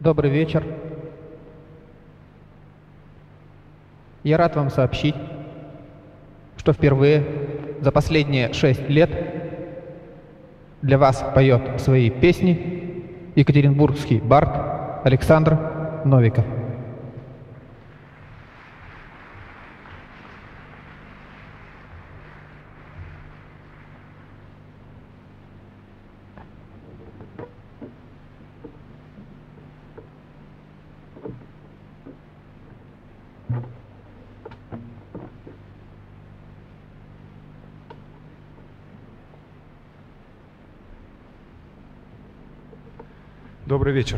Добрый вечер. Я рад вам сообщить, что впервые за последние 6 лет для вас поет свои песни екатеринбургский бард Александр Новиков. Добрый вечер.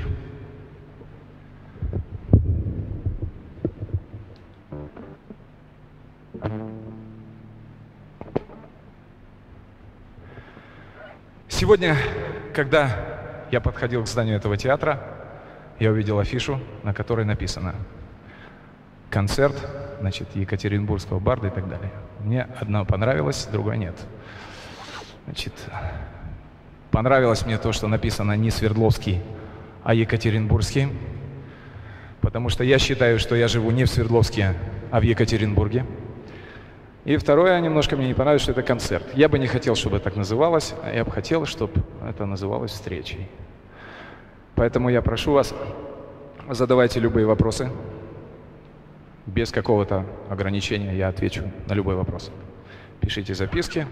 Сегодня, когда я подходил к зданию этого театра, я увидел афишу, на которой написано «Концерт, значит, екатеринбургского барда» и так далее. Мне одно понравилось, другое нет. Значит, понравилось мне то, что написано не Свердловский, а Екатеринбургский, потому что я считаю, что я живу не в Свердловске, а в Екатеринбурге. И второе, немножко мне не понравилось, что это концерт. Я бы не хотел, чтобы так называлось, а я бы хотел, чтобы это называлось встречей. Поэтому я прошу вас, задавайте любые вопросы. Без какого-то ограничения я отвечу на любой вопрос. Пишите записки.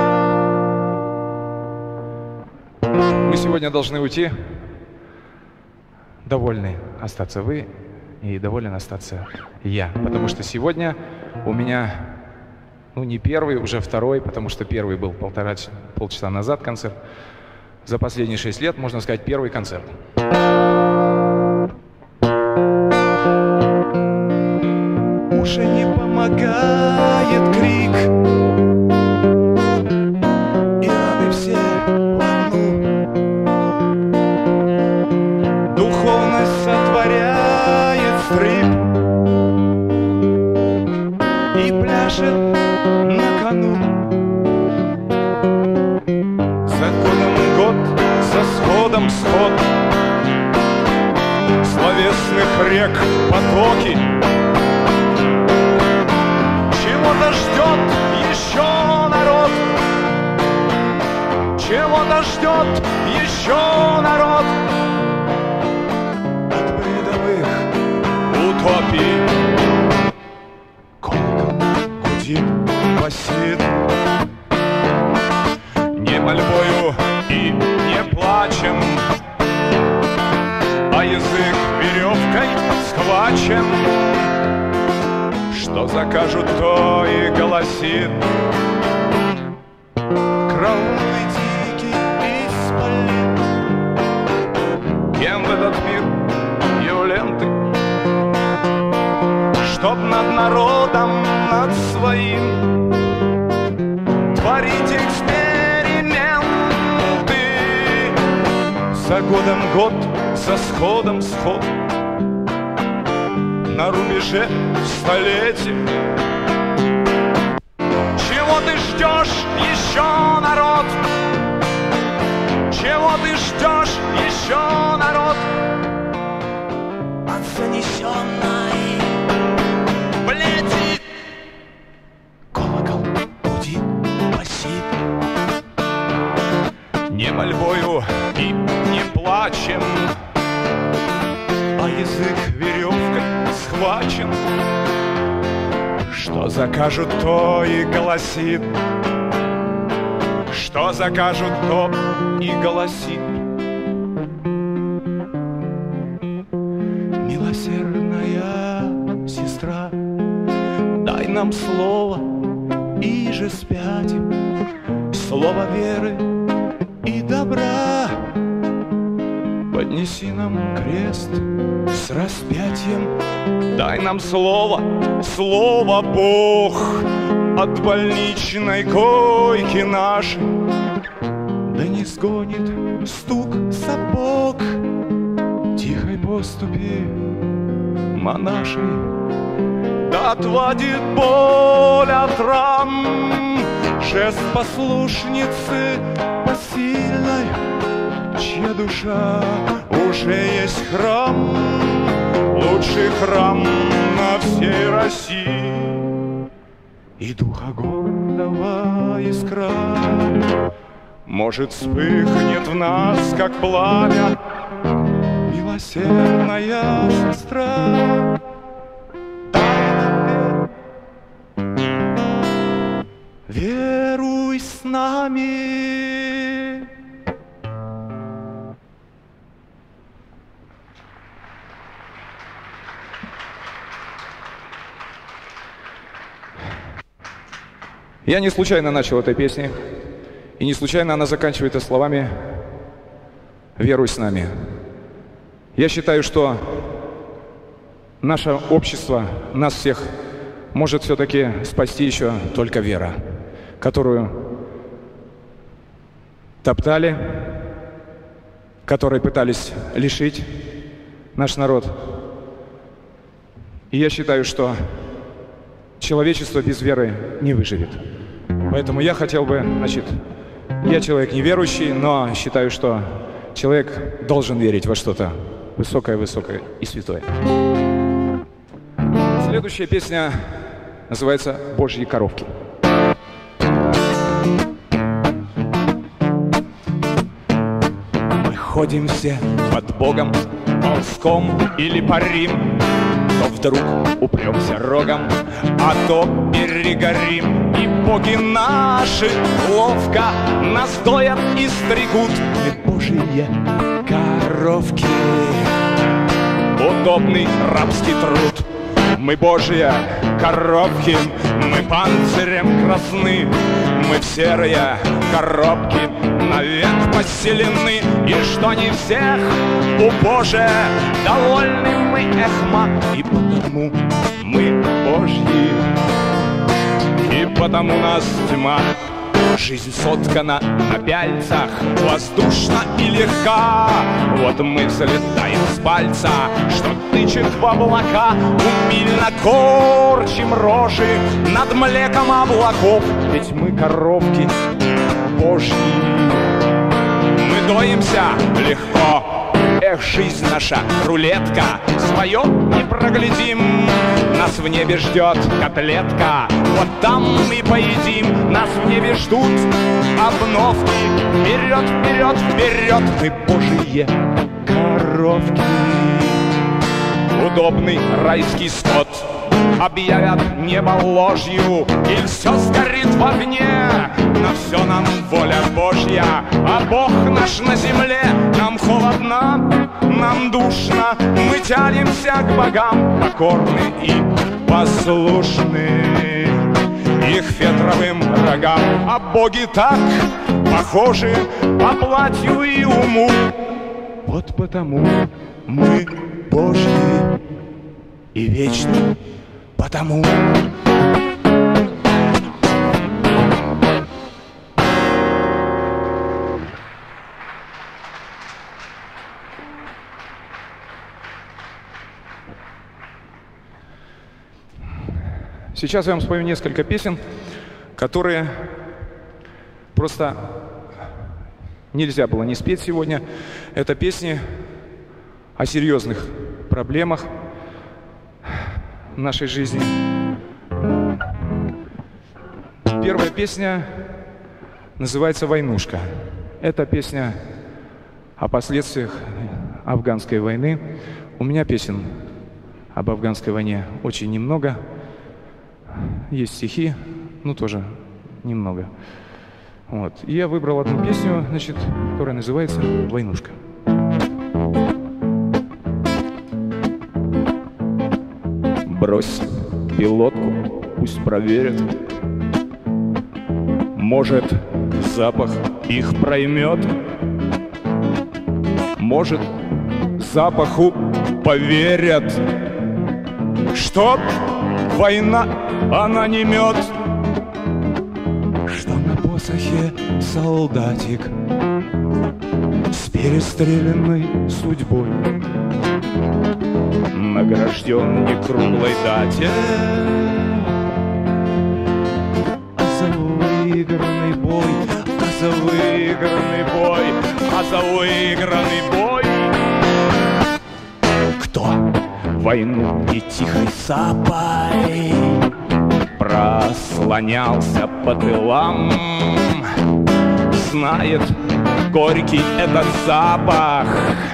Мы сегодня должны уйти довольны остаться вы и доволен остаться я. Потому что сегодня у меня, не первый, уже второй, потому что первый был полчаса назад концерт. За последние 6 лет, можно сказать, первый концерт. Уже не помогает крик, и рады все в одну. Духовность сотворяет скрип и пляшет на кону. За годом год, за сходом сход, словесных рек потоки. Чего-то ждет еще народ, чего-то ждет еще народ от передовых утопий. Колокол гудит, басит, не мольбою и не плачем, а язык веревкой схвачен. Что закажут, то и голосит. Кровавый дикий исполин. Кем в этот мир явлен ты? Чтоб над народом, над своим творить эксперименты. За годом год, за сходом сход, на рубеже столетий. Чего ты ждешь еще, народ? Чего ты ждешь еще, народ? От занесенной плети. Колокол гудит, басит, не мольбою и не плачем, а язык веревкой схвачен. Что закажут, то и голосит. Что закажут, то и голосит. Милосердная сестра, дай нам слово, и же спятим. Слово веры и добра. Поднеси нам крест с распятием. Дай нам слово, слово Бог, от больничной койки нашей. Да не сгонит стук сапог тихой поступи монашей. Да отводит боль от ран жест послушницы посильной, чья душа душе есть храм, лучший храм на всей России. И духа гордого искра, может, вспыхнет в нас, как пламя, милосердная сестра. Веруй с нами. Я не случайно начал этой песни, и не случайно она заканчивается словами «Веруй с нами». Я считаю, что наше общество, нас всех может все-таки спасти еще только вера, которую топтали, которой пытались лишить наш народ. И я считаю, что человечество без веры не выживет. Поэтому я хотел бы, я человек неверующий, но считаю, что человек должен верить во что-то высокое и святое. Следующая песня называется «Божьи коровки». Мы ходим все под Богом, ползком или парим, то вдруг упремся рогом, а то перегорим. И боги наши ловко нас доят и стригут. Мы Божьи коровки, удобный рабский труд. Мы Божьи коровки, мы панцирем красны, мы в серые коробки навек поселены. И что не всех у Божия довольны мы, эхма, и потому мы Божьи, и потому нас тьма. Жизнь соткана на пяльцах, воздушна и легка. Вот мы взлетаем с пальца, что тычет в облака. Умильно корчим рожи над млеком облаков, ведь мы коровки Божьи. Мы доимся легко. Эх, жизнь наша рулетка, свое не проглядим. Нас в небе ждет котлетка, вот там мы поедим. Нас в небе ждут обновки, вперед, вперед, вперед. Мы Божьи коровки, удобный райский скот. Объявят небо ложью, и все сгорит в огне. На все нам воля Божья, а Бог наш на земле. Нам холодно, нам душно, мы тянемся к богам, покорны и послушны их фетровым рогам. А боги так похожи по платью и уму, вот потому мы Божьи и вечны. Потому сейчас я вам спою несколько песен, которые просто нельзя было не спеть сегодня. Это песни о серьезных проблемах нашей жизни. Первая песня называется «Войнушка». Это песня о последствиях афганской войны. У меня песен об афганской войне очень немного. Есть стихи, тоже немного. Вот. И я выбрал одну песню, которая называется «Войнушка». брось пилотку, пусть проверят. Может, запах их проймет. Может, запаху поверят, что война, она не мед, что на посохе солдатик с перестрелянной судьбой награжден не круглой дате, а за выигранный бой, а за выигранный бой, а за выигранный бой войну и тихой сапой прослонялся по тылам. Знает горький этот запах,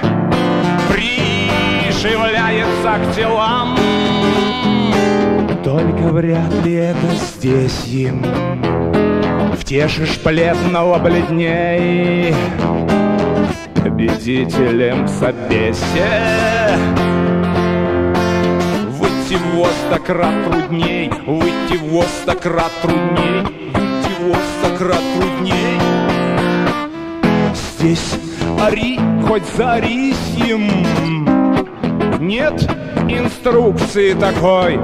приживляется к телам. Только вряд ли это здесь им втешишь бледного бледней. Победителем в собесе выйти в воз так крат трудней, выйти в воз так крат трудней, выйти в воз так крат трудней. Здесь ори хоть за рисьем, нет инструкции такой,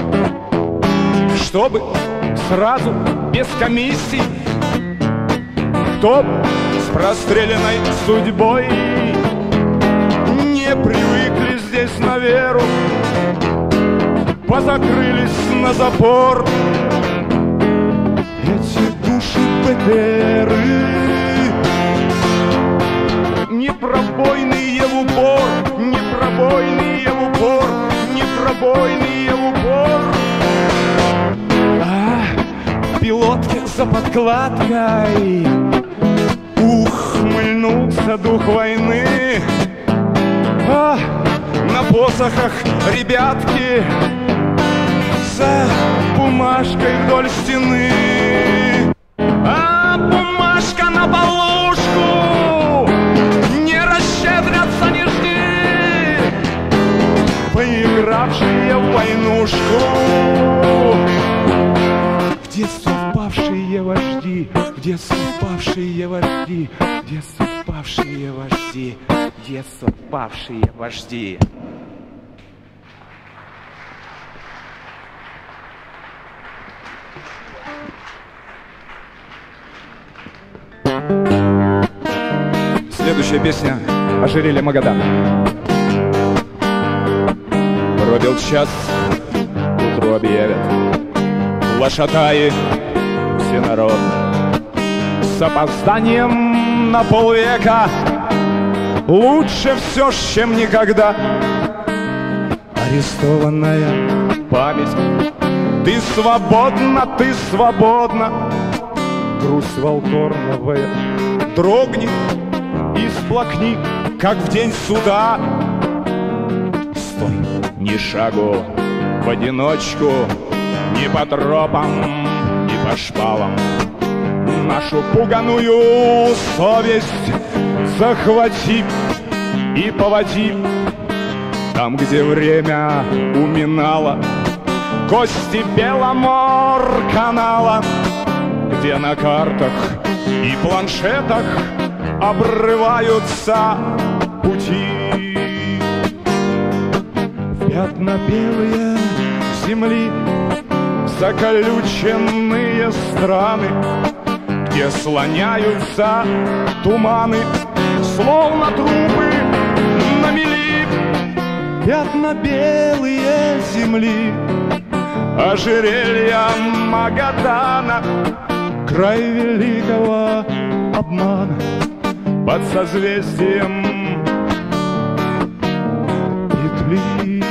чтобы сразу без комиссий, кто с простреленной судьбой. Не привыкли здесь на веру, позакрылись на запор эти души БТРы, непробойные в упор, непробойные в упор, непробойные в упор. Пилотки за подкладкой ухмыльнулся дух войны. На посохах ребятки за бумажкой вдоль стены. Бумажка на полушку, не расщедрятся, не жди, поигравшие в войнушку. В детстве впавшие вожди, в детстве впавшие вожди, в детстве впавшие вожди, в детстве впавшие вожди. Следующая песня «Ожерелье Магадана». Пробил час, утро объявят лошадаи всенародно. С опозданием на полвека лучше все, чем никогда. Арестованная память, ты свободна, ты свободна. Грусть волторновая дрогни и сплакни, как в день суда. Стой, ни шагу в одиночку, ни по тропам, ни по шпалам. Нашу пуганую совесть захвати и поводи там, где время уминало кости Беломор-канала, где на картах и планшетах обрываются пути. В пятна белые земли заколюченные страны, где слоняются туманы, словно трупы на мели. Пятна белые земли, ожерелья Магадана, край великого обмана под созвездием петли.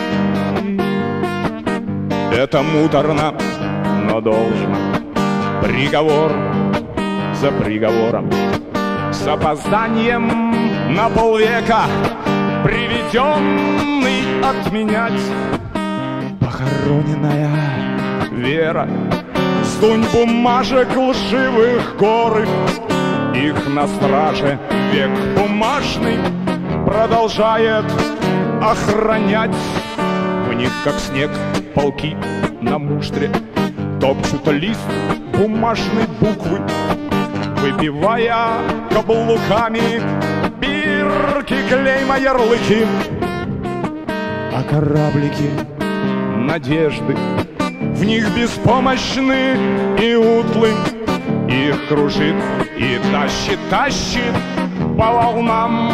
Это муторно, но должно. Приговор за приговором, с опозданием на полвека, приведенный отменять. Похороненная вера, сдунь бумажек лживых горы, их на страже век бумажный продолжает охранять. В них, как снег, полки на муштре топчут лист бумажной буквы, выбивая каблуками бирки, клейма, ярлыки. А кораблики надежды в них беспомощны и утлы. Их кружит и тащит по волнам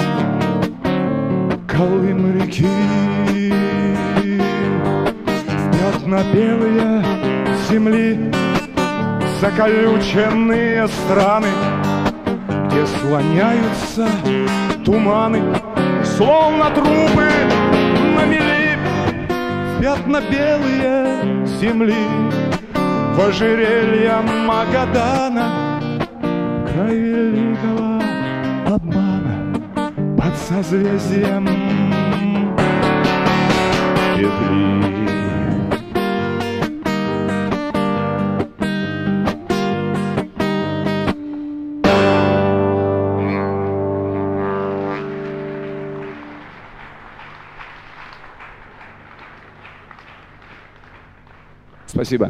Колым реки. В пятна белые земли заколюченные страны, где слоняются туманы, словно трупы на мели. Пятна-белые земли в ожерелье Магадана, в край великого обмана под созвездием петли. Спасибо.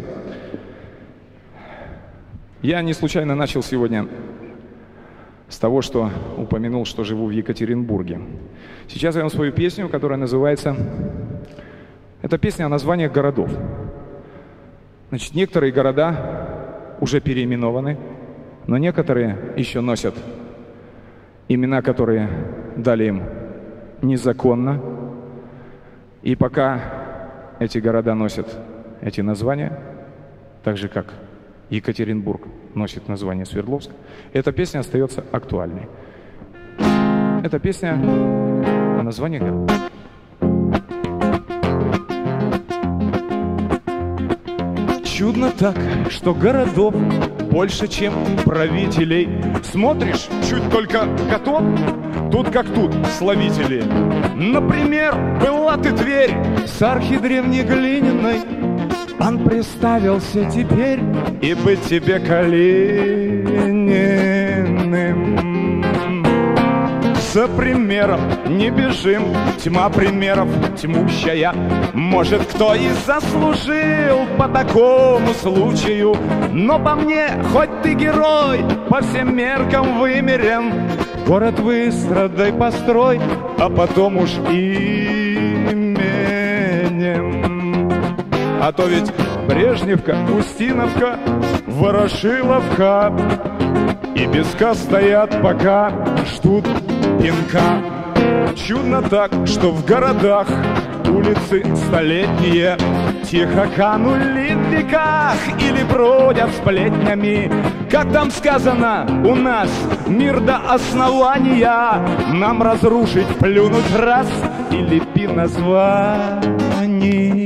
Я не случайно начал сегодня с того, что упомянул, что живу в Екатеринбурге. Сейчас я вам спою песню, которая называется... Это песня о названиях городов. Значит, некоторые города уже переименованы, но некоторые еще носят имена, которые дали им незаконно. И пока эти города носят эти названия, так же как Екатеринбург носит название Свердловск, эта песня остается актуальной. Это песня о названии города. Чудно так, что городов больше, чем правителей. Смотришь, чуть только готов, тут как тут славители. Например, была ты Тверь с архидревнеглиняной, он представился теперь и быть тебе Калининым. За примером не бежим, тьма примеров тьмущая. Может, кто и заслужил по такому случаю, но по мне, хоть ты герой, по всем меркам вымерен. Город выстрадай, построй, а потом уж именем. А то ведь Брежневка, Устиновка, Ворошиловка и Беска стоят, пока ждут пинка. Чудно так, что в городах улицы столетние тихо канули в веках или бродят сплетнями. Как там сказано у нас, мир до основания нам разрушить, плюнуть раз и лепи названия.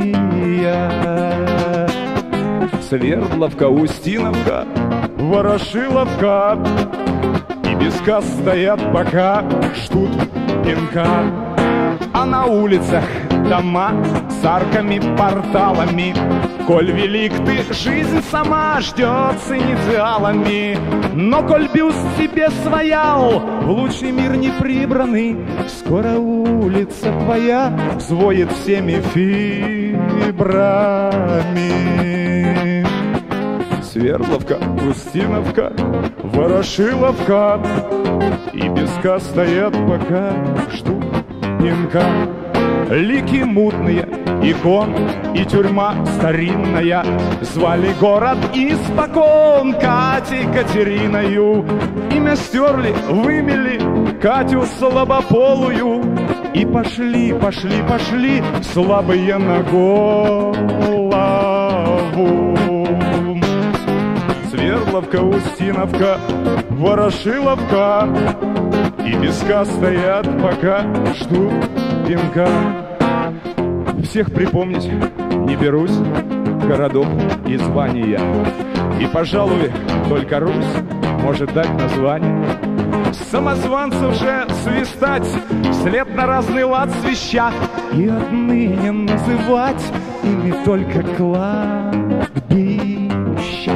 Свердловка, Устиновка, Ворошиловка и Беска стоят, пока ждут пинка. А на улицах дома с арками, порталами. Коль велик ты, жизнь сама ждет с инициалами. Но коль бюст себе своял, в лучший мир не прибранный, скоро улица твоя взвоет всеми фибрами. Свердловка, Устиновка, Ворошиловка и Беска стоят, пока ждут пинка. Лики мутные, икон и тюрьма старинная звали город испокон Катей Катериною. Имя стерли, вымели Катю слабополую. И пошли, пошли, пошли слабые на голову. Свердловка, Устиновка, Ворошиловка и Беска стоят, пока ждут пинка. Всех припомнить не берусь, городов и звания. И, пожалуй, только Русь может дать название. Самозванцев же свистать вслед на разный лад свища и отныне называть ими только кладбища.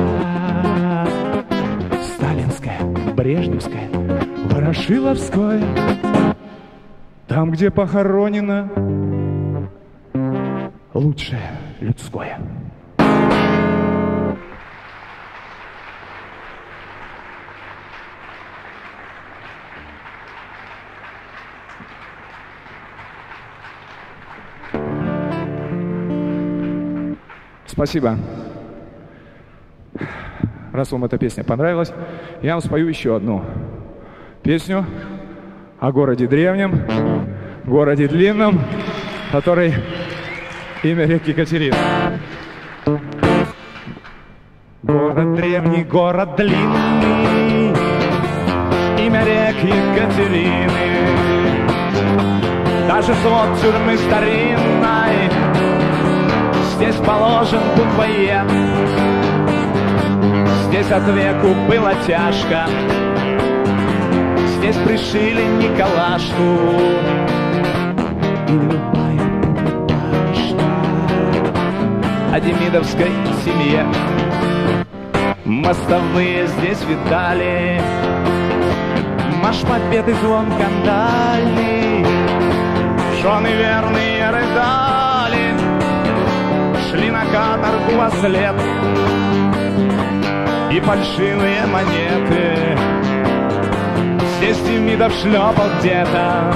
Сталинское, Брежневское, Ворошиловское, там, где похоронено лучшее людское. Спасибо. Раз вам эта песня понравилась, я вам спою еще одну песню о городе древнем, городе длинном, который имя реки Екатерина. Город древний, город длинный, имя реки Екатерины. Даже свод тюрьмы старинной Здесь положен буквой «Е». Здесь от веку было тяжко. Здесь пришили Николашку. И любая бумажка о демидовской семье. Мостовые здесь витали, марш победы звон кандальный. Жены верные рыдали, шли на каторгу вослед. И фальшивые монеты здесь Демидов шлепал где-то,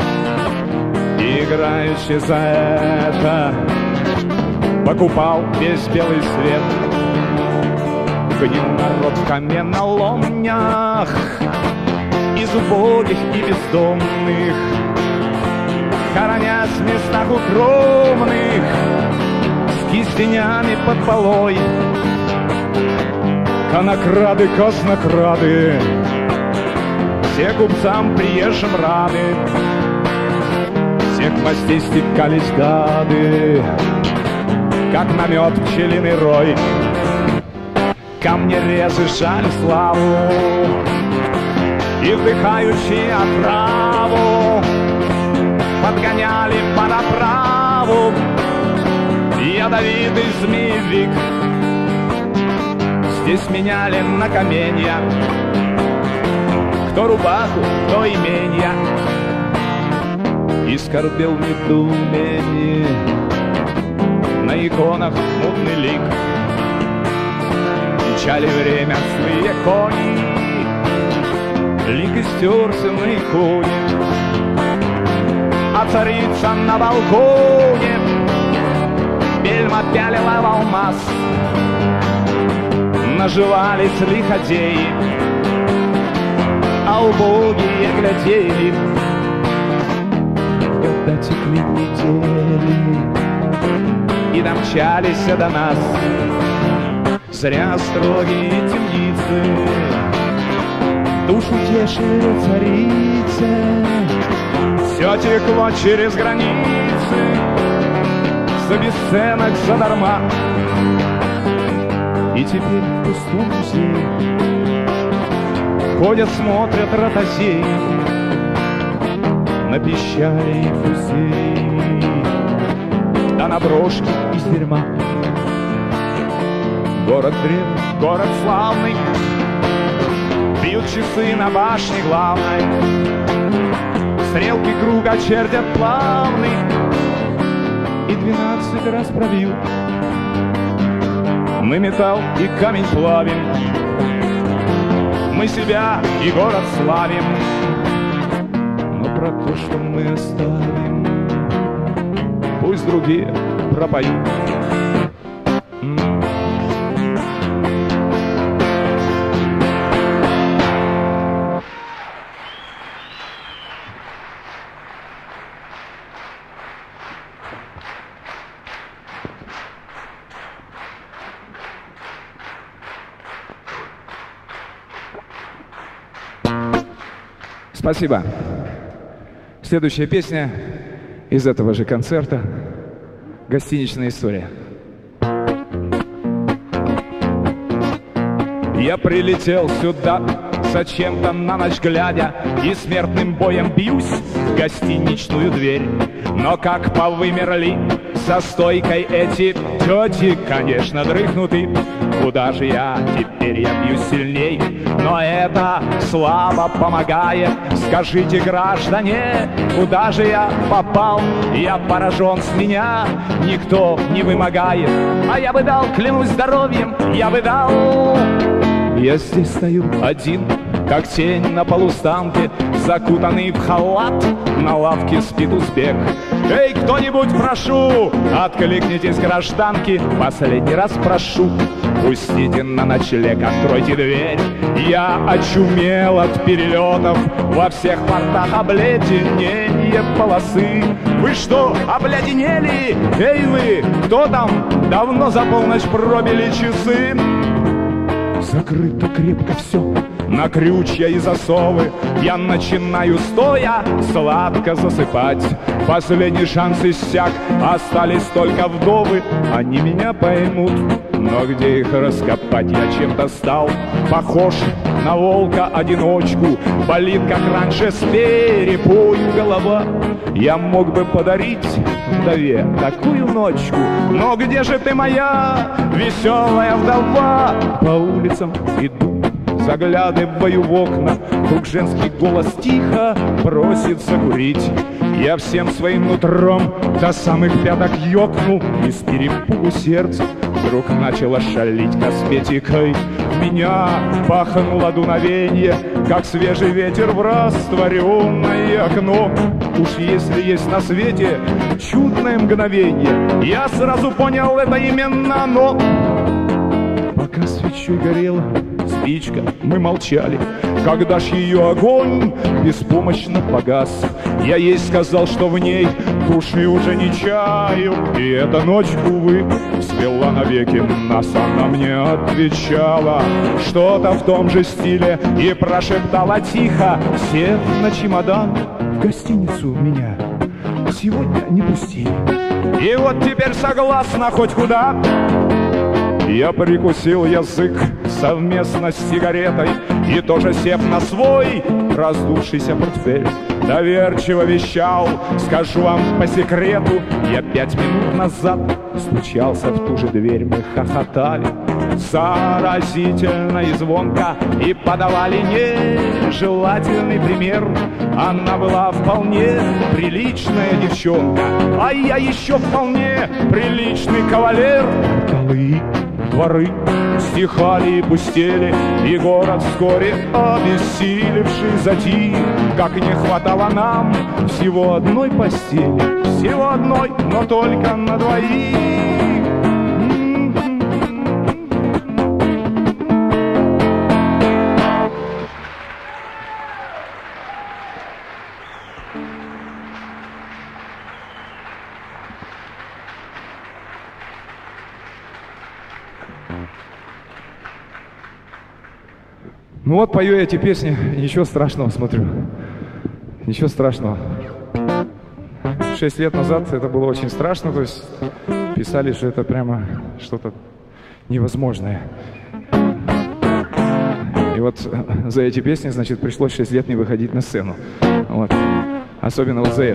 играючи за это покупал весь белый свет. Гнил народ в каменоломнях, из убогих и бездомных, хоронясь в местах укромных, с кистенями под полой. Конокрады, казнокрады, все купцам приезжим рады, всех мастей стекались гады, как намет пчелиный рой. Камнерезы жали славу и, вдыхающие отраву, подгоняли под оправу ядовитый змеевик. Здесь меняли на каменья, кто рубаху, кто именья, и скорбел в недоумении на иконах мутный лик. Мчали время злые кони, лик истерся на иконе, а царица на балконе бельма пялила в алмаз. Наживались лиходеи, а убогие глядели. Когда текли недели и домчались до нас, зря строгие темницы душу тешили царицы. Все текло через границы за бесценок, задарма. И теперь в пустом музее ходят, смотрят ротозеи на пищали и фузеи, да на брошки из дерьма. Город древний, город славный, бьют часы на башне главной, стрелки круга чертят плавный, и 12 раз пробьют. Мы металл и камень плавим, мы себя и город славим, но про то, что мы оставим, пусть другие пропоют. Спасибо. Следующая песня из этого же концерта «Гостиничная история». Я прилетел сюда зачем-то на ночь глядя, и смертным боем бьюсь в гостиничную дверь. Но как повымерли за стойкой эти тети, конечно, дрыхнуты. Куда же я теперь, я бьюсь сильней, но это слабо помогает. Скажите, граждане, куда же я попал? Я поражен, с меня никто не вымогает. А я бы дал, клянусь здоровьем, я бы дал. Я здесь стою один, как тень на полустанке, закутанный в халат, на лавке спит узбек. Эй, кто-нибудь, прошу, откликнитесь, гражданки, последний раз прошу, пустите на ночлег, откройте дверь. Я очумел от перелетов, во всех портах обледенение полосы. Вы что, обледенели? Эй вы, кто там? Давно за полночь пробили часы. Закрыто крепко все, на крючья и засовы. Я начинаю стоя сладко засыпать. Последний шанс иссяк, остались только вдовы. Они меня поймут, но где их раскопать? Я чем-то стал похож на волка-одиночку. Болит, как раньше, с перепою голова. Я мог бы подарить вдове такую ночку, но где же ты, моя веселая вдова? По улицам иду, заглядываю в окна, вдруг женский голос тихо просит закурить. Я всем своим нутром до самых пяток ёкнул, и с перепугу сердце вдруг начало шалить косметикой. В меня пахнуло дуновенье, как свежий ветер в растворенное окно. Уж если есть на свете чудное мгновенье, я сразу понял, это именно оно. Пока свечой горела спичка, мы молчали. Когда ж ее огонь беспомощно погас, я ей сказал, что в ней души уже не чаю. И эта ночь, увы, свела навеки нас. Она мне отвечала что-то в том же стиле и прошептала тихо, сев на чемодан: в гостиницу меня сегодня не пустили. И вот теперь согласна хоть куда. Я прикусил язык совместно с сигаретой и тоже, сев на свой раздувшийся портфель, доверчиво вещал: скажу вам по секрету, я 5 минут назад стучался в ту же дверь. Мы хохотали заразительно и звонко и подавали нежелательный пример. Она была вполне приличная девчонка, а я еще вполне приличный кавалер. Голы, дворы стихали и пустели, и город вскоре, обессилевший, затих. Как не хватало нам всего одной постели, всего одной, но только на двоих. Ну вот, пою я эти песни, ничего страшного, смотрю. Ничего страшного. 6 лет назад это было очень страшно, то есть писали, что это прямо что-то невозможное. И вот за эти песни, значит, пришлось 6 лет не выходить на сцену. Вот. Особенно вот за это.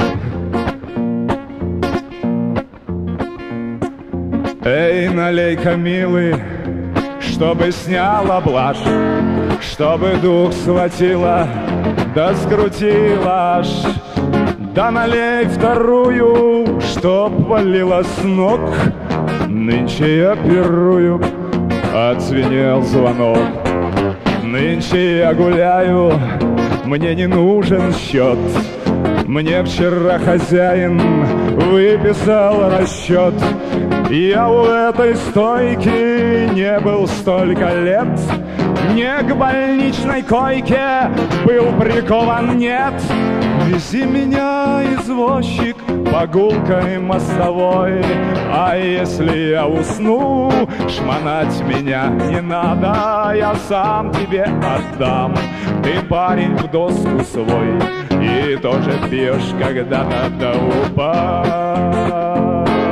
Эй, налей-ка, милый, чтобы сняла блажь, чтобы дух схватила, да скрутила аж. Да налей вторую, чтоб валила с ног. Нынче я пирую, отзвенел звонок. Нынче я гуляю, мне не нужен счет. Мне вчера хозяин выписал расчет. Я у этой стойки не был столько лет. Не к больничной койке был прикован, нет. Вези меня, извозчик, по гулкой мостовой. А если я усну, шмонать меня не надо. Я сам тебе отдам, ты парень в доску свой, и тоже пьешь, когда надо упасть.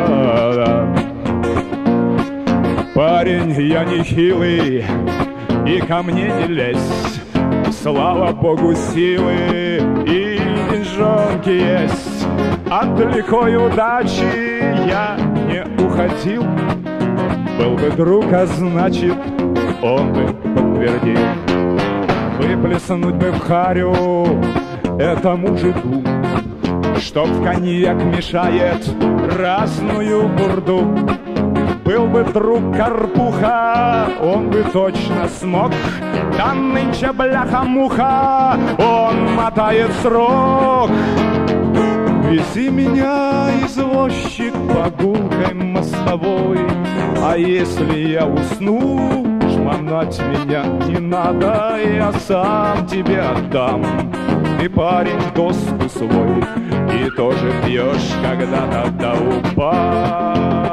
Парень, я не хилый, и ко мне не лезь. Слава Богу, силы и деньжонки есть. От лихой удачи я не уходил. Был бы друг, а значит, он бы подтвердил. Выплеснуть бы в харю этому мужику, что в коньяк мешает разную бурду. Был бы друг Карпуха, он бы точно смог. Да нынче бляха-муха, он мотает срок. Вези меня, извозчик, по гулкой мостовой. А если я усну, шмонать меня не надо. Я сам тебе отдам, ты парень в доску свой, и тоже пьешь, когда надо упасть.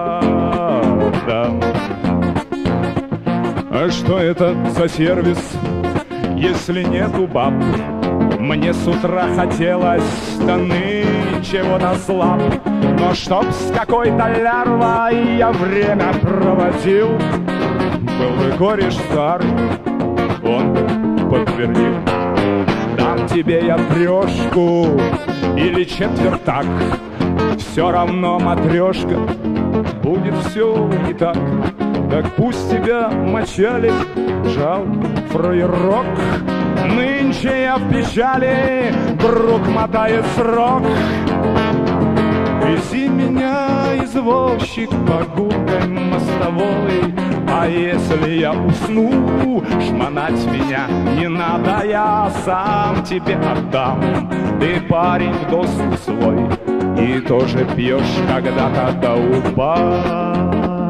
А что это за сервис, если нету баб? Мне с утра хотелось, да чего-то слаб. Но чтоб с какой-то лярвой я время проводил, был бы кореш старый, он подтвердил. Дам тебе я трешку или четвертак, все равно, матрешка, будет все не так. Так пусть тебя мочали, жал, фраерок. Нынче я в печали, друг мотает срок. Вези меня, извозчик, по гулкой мостовой. А если я усну, шмонать меня не надо, я сам тебе отдам. Ты парень в доску свой и тоже пьешь когда-то до упада.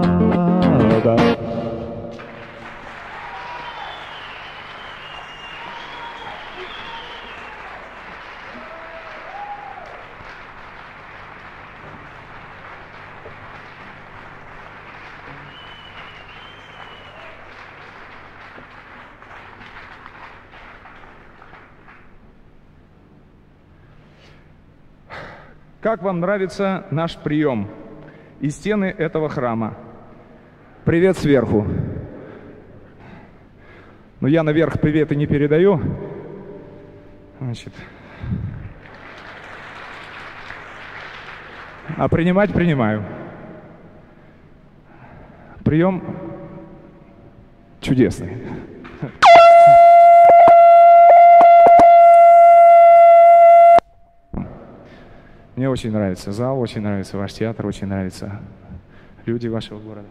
Как вам нравится наш прием и стены этого храма? Привет сверху. Но я наверх приветы не передаю. Значит. А принимать принимаю. Прием чудесный. Мне очень нравится зал, очень нравится ваш театр, очень нравятся люди вашего города.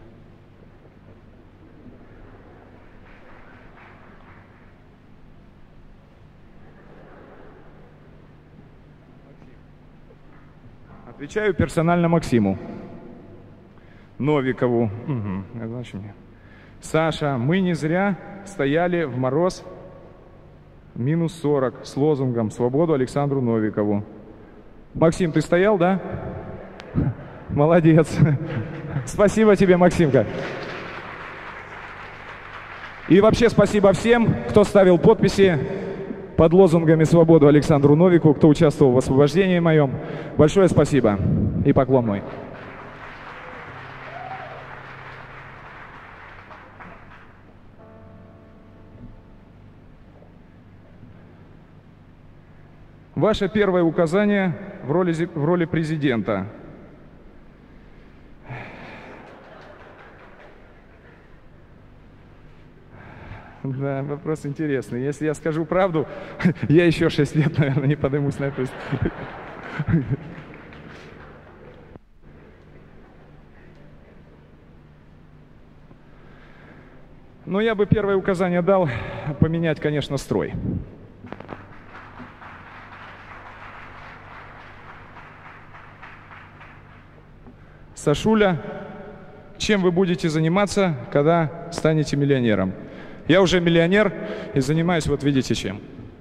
Отвечаю персонально Максиму Новикову. Саша, мы не зря стояли в мороз минус 40 с лозунгом «Свободу Александру Новикову». Максим, ты стоял, да? Молодец. Спасибо тебе, Максимка. И вообще спасибо всем, кто ставил подписи под лозунгами «Свободу Александру Новику», кто участвовал в освобождении моем. Большое спасибо и поклон мой. Ваше первое указание в роли президента. Да, вопрос интересный. Если я скажу правду, я еще 6 лет, наверное, не поднимусь на эту историю. Но я бы первое указание дал поменять, конечно, строй. Сашуля, чем вы будете заниматься, когда станете миллионером? Я уже миллионер и занимаюсь, вот видите, чем.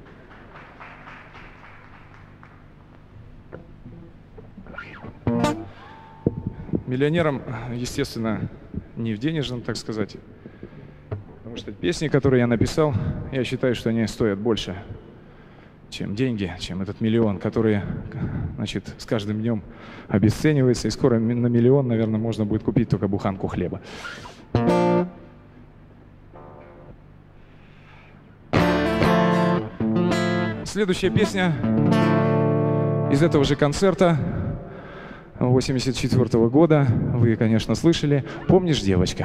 Миллионером, естественно, не в денежном, так сказать. Потому что песни, которые я написал, я считаю, что они стоят больше, чем деньги, чем этот миллион, который, значит, с каждым днем обесценивается. И скоро на миллион, наверное, можно будет купить только буханку хлеба. Следующая песня из этого же концерта 1984 года. Вы, конечно, слышали. «Помнишь, девочка?»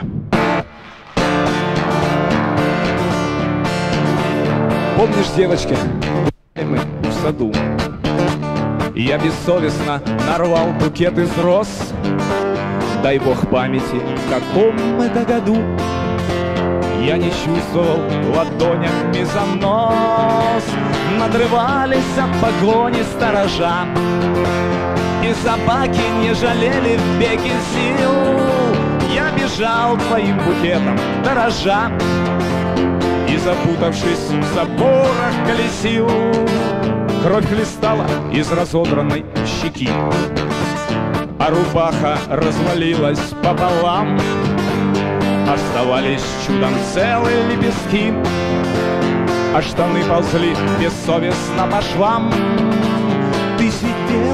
Помнишь, девочка, мы в саду. Я бессовестно нарвал букет из роз. Дай бог памяти, в каком это году. Я не чувствовал ладонями занос. Надрывались от погони сторожа, и собаки не жалели в беге сил. Я бежал твоим букетом, дорожа, и, запутавшись в заборах, колесил. Кровь хлестала из разодранной щеки, а рубаха развалилась пополам. Оставались чудом целые лепестки, а штаны ползли бессовестно по швам. Ты сидела на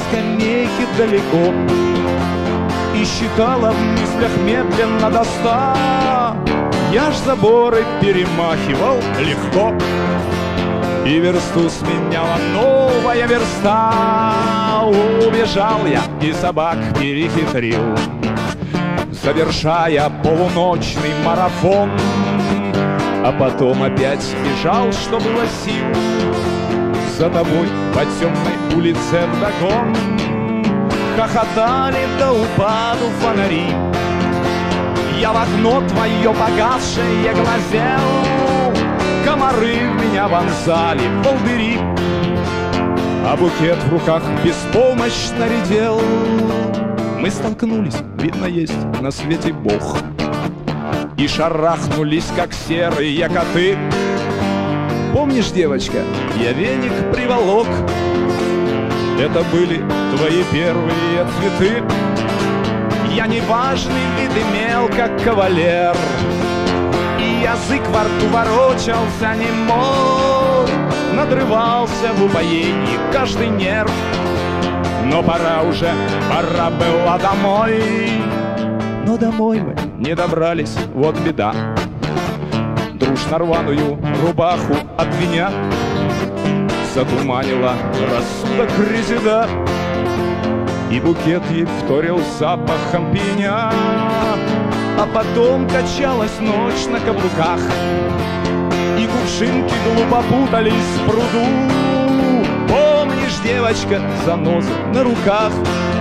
скамейке далеко и считала в мыслях медленно до 100. Я ж заборы перемахивал легко, и версту сменяла новая верста. Убежал я и собак перехитрил, завершая полуночный марафон, а потом опять бежал, что было сил, за тобой по темной улице вдогон. Хохотали до упаду фонари, я в окно твое погасшее глазел. Комары в меня вонзали волдыри, а букет в руках беспомощно редел. Мы столкнулись, видно, есть на свете Бог, и шарахнулись, как серые коты. Помнишь, девочка, я веник приволок, это были твои первые цветы. Я неважный вид имел, как кавалер, и язык во рту ворочался немой, надрывался в упоении каждый нерв. Но пора уже, пора было домой. Но домой мы не добрались, вот беда. Дружно рваную рубаху от меня затуманила рассудок резида, и букет ей вторил запахом пеня. А потом качалась ночь на каблуках, и кувшинки глупо путались в пруду. Помнишь, девочка, занозы на руках?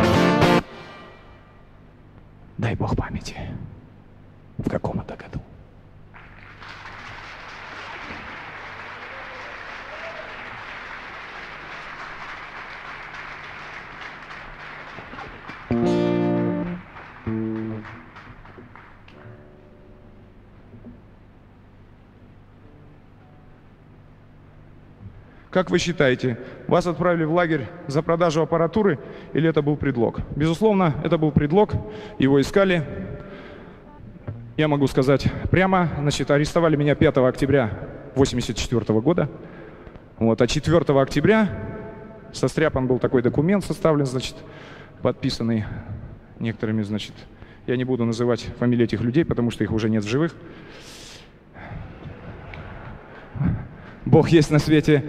Дай бог памяти, в каком-то году. Как вы считаете, вас отправили в лагерь за продажу аппаратуры или это был предлог? Безусловно, это был предлог, его искали. Я могу сказать прямо, значит, арестовали меня 5 октября 1984 года. Вот, а 4 октября состряпан был такой документ, составлен, значит, подписанный некоторыми, значит, я не буду называть фамилии этих людей, потому что их уже нет в живых. Бог есть на свете.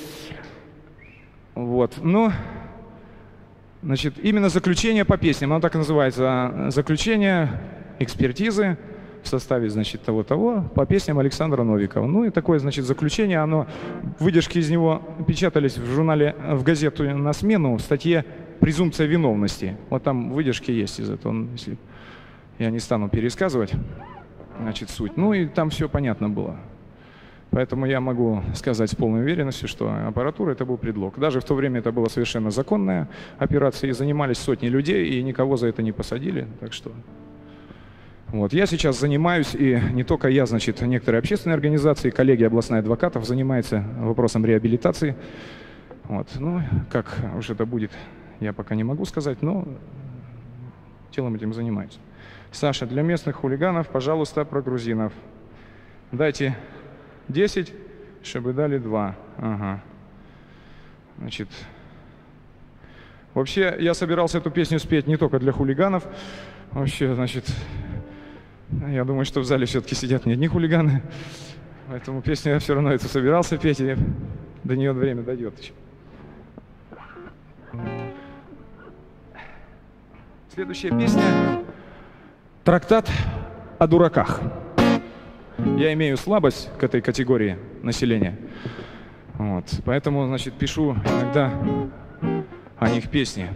Вот. Ну, значит, именно заключение по песням, оно так и называется, заключение экспертизы в составе, значит, того-того по песням Александра Новикова. Ну и такое, значит, заключение, оно, выдержки из него печатались в журнале, в газету «На смену» в статье «Презумпция виновности». Вот там выдержки есть из этого, если я не стану пересказывать, значит, суть. Ну и там все понятно было. Поэтому я могу сказать с полной уверенностью, что аппаратура — это был предлог. Даже в то время это была совершенно законная операция, и занимались сотни людей, и никого за это не посадили. Так что вот. Я сейчас занимаюсь, и не только я, значит, некоторые общественные организации, коллегия областная адвокатов занимается вопросом реабилитации. Вот. Ну, как уж это будет, я пока не могу сказать, но делом этим занимаюсь. Саша, для местных хулиганов, пожалуйста, про грузинов. Дайте 10, чтобы дали 2. Ага. Значит, вообще, я собирался эту песню спеть не только для хулиганов. Вообще, значит, я думаю, что в зале все-таки сидят не одни хулиганы. Поэтому песню я все равно эту собирался петь, и до нее время дойдет еще. Следующая песня — «Трактат о дураках». Я имею слабость к этой категории населения, вот, поэтому, значит, пишу иногда о них песни.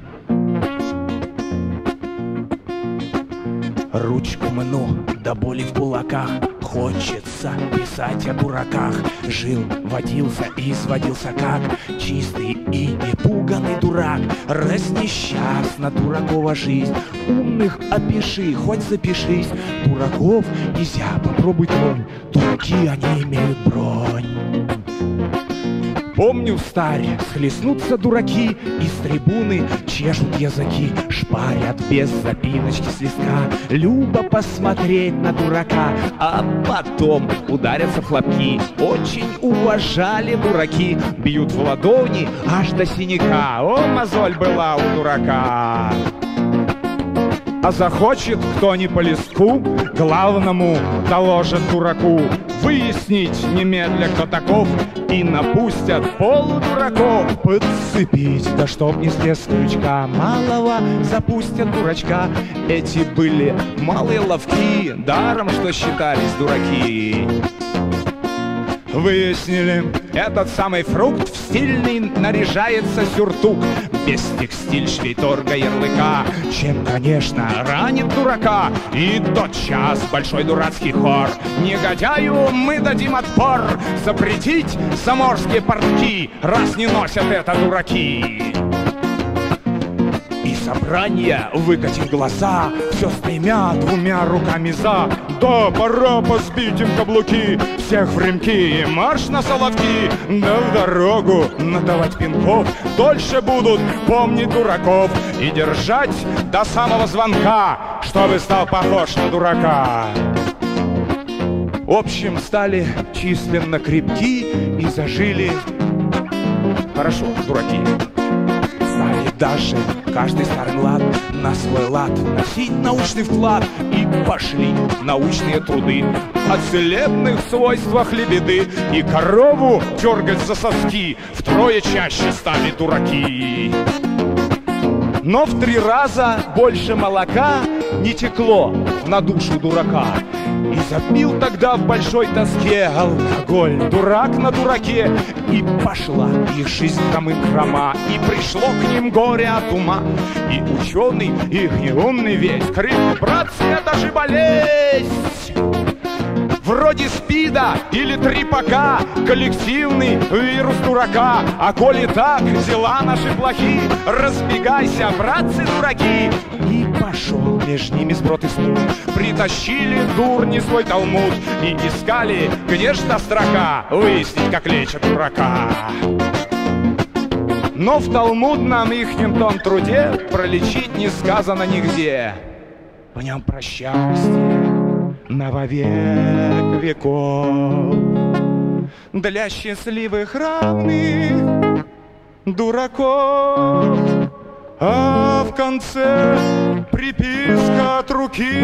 Ручку мну до боли в кулаках, хочется писать о дураках. Жил, водился и сводился как чистый и непуганный дурак. Разнесчастна дуракова жизнь, умных опиши, хоть запишись. Дураков нельзя, попробуй тронь, дураки они имеют бронь. Помню, встарь, схлестнутся дураки, из трибуны чешут языки, шпарят без запиночки с листка. Любо посмотреть на дурака, а потом ударятся в хлопки. Очень уважали дураки, бьют в ладони аж до синяка. О, мозоль была у дурака! А захочет кто не по листку, главному доложит дураку. Выяснить немедля, кто таков, и напустят полудураков. Подцепить, да чтоб не слез с крючка, малого запустят дурачка. Эти были малые ловки, даром что считались дураки. Выяснили, этот самый фрукт в стильный наряжается сюртук. Без текстиль швейторга ярлыка, чем, конечно, ранит дурака. И тотчас большой дурацкий хор: негодяю мы дадим отпор, запретить заморские портки, раз не носят это дураки. И собрание, выкатив глаза, все стремя двумя руками за. Да, пора позбить им каблуки, всех в ремки и марш на соловки. Да в дорогу надавать пинков, дольше будут помнить дураков. И держать до самого звонка, чтобы стал похож на дурака. В общем, стали численно крепки и зажили хорошо дураки. Стали даже каждый старый лад на свой лад носить научный вклад. И пошли научные труды о целебных свойствах лебеды. И корову дергать за соски втрое чаще стали дураки. Но в 3 раза больше молока не текло на душу дурака. И запил тогда в большой тоске алкоголь дурак на дураке. И пошла их жизнь хрома, и пришло к ним горе от ума. И ученый, их неумный весь крик: братцы, это же болезнь! Вроде СПИДа или трипака, коллективный вирус дурака. А коли так, дела наши плохи, разбегайся, братцы дураки. И пошел между ними сброд и смут, притащили дурни свой талмуд. И искали, где ж та строка, выяснить, как лечат дурака. Но в талмудном ихнем том труде пролечить не сказано нигде. В нем про счастье на вовек веков, для счастливых равных дураков. А в конце приписка от руки: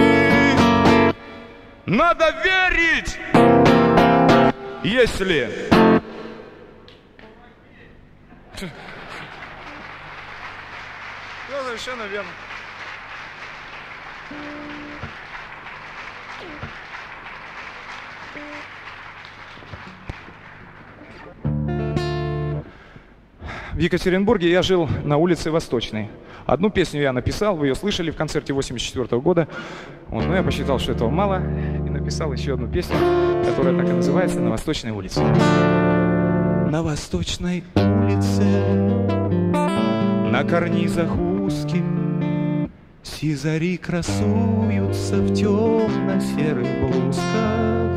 надо верить, если... Ну, совершенно верно. В Екатеринбурге я жил на улице Восточной. Одну песню я написал, вы ее слышали в концерте 1984 года. Но я посчитал, что этого мало, и написал еще одну песню, которая так и называется «На Восточной улице». На Восточной улице, на карнизах узких, сизари красуются в темно-серых блузках.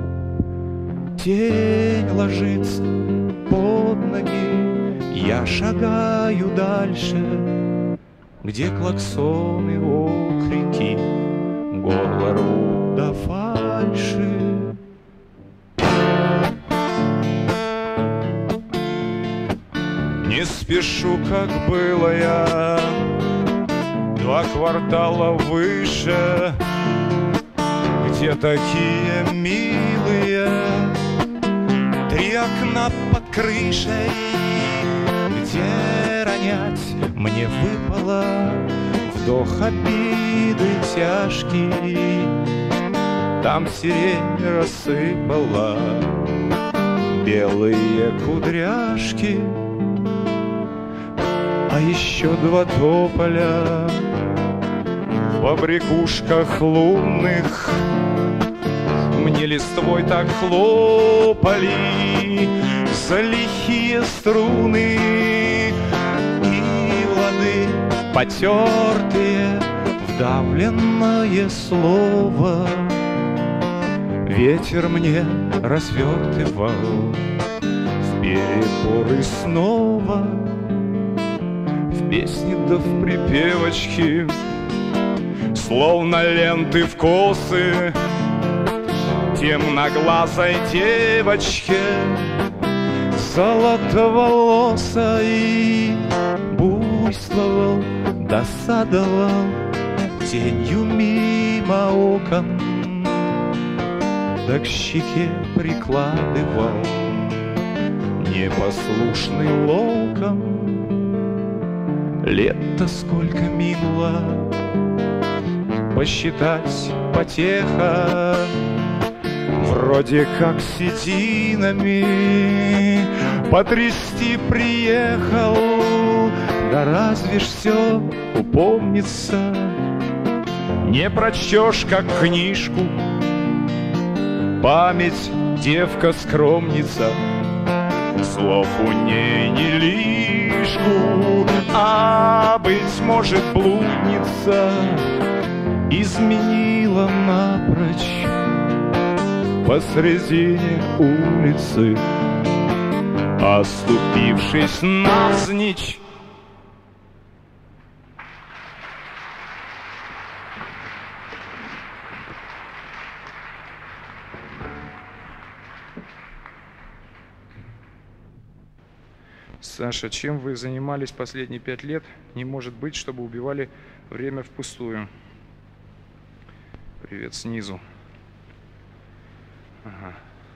Тень ложится под ноги, я шагаю дальше, где клаксоны, окрики, горло рвут до фальши. Не спешу, как было я, 2 квартала выше, где такие милые 3 окна под крышей, где ронять мне выпало вдох обиды тяжкий. Там сирень рассыпала белые кудряшки. А еще 2 тополя в побрякушках лунных мне листвой так хлопали за лихие струны. И лады потертые, вдавленное слово ветер мне развертывал в перепоры снова. В песни да в припевочки, словно ленты в косы темноглазой девочке, золотоволосой, буйствовал, досадовал тенью мимо окон, да к щеке прикладывал непослушный локон. Лето сколько минуло, посчитать потеха, вроде как сединами потрясти приехал. Да разве ж все упомнится, не прочтешь как книжку. Память девка-скромница, слов у ней не лишку, а, быть может, блудница изменила напрочь посредине улицы, оступившись навзничь. Саша, чем вы занимались последние 5 лет? Не может быть, чтобы убивали время впустую. Привет снизу. Ага.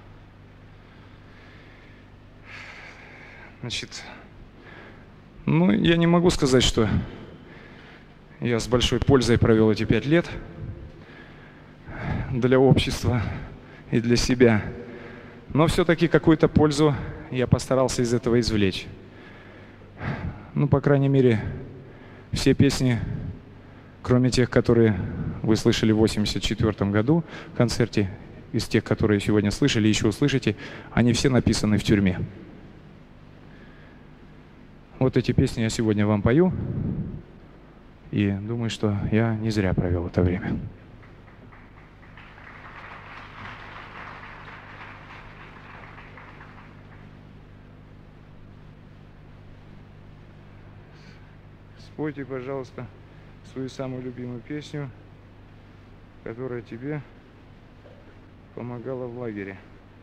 Значит, ну, я не могу сказать, что я с большой пользой провел эти 5 лет для общества и для себя. Но все-таки какую-то пользу я постарался из этого извлечь. Ну, по крайней мере, все песни, кроме тех, которые вы слышали в 1984 году в концерте, из тех, которые сегодня слышали, еще услышите, они все написаны в тюрьме. Вот эти песни я сегодня вам пою, и думаю, что я не зря провел это время. Спойте, пожалуйста, свою самую любимую песню, которая тебе помогала в лагере.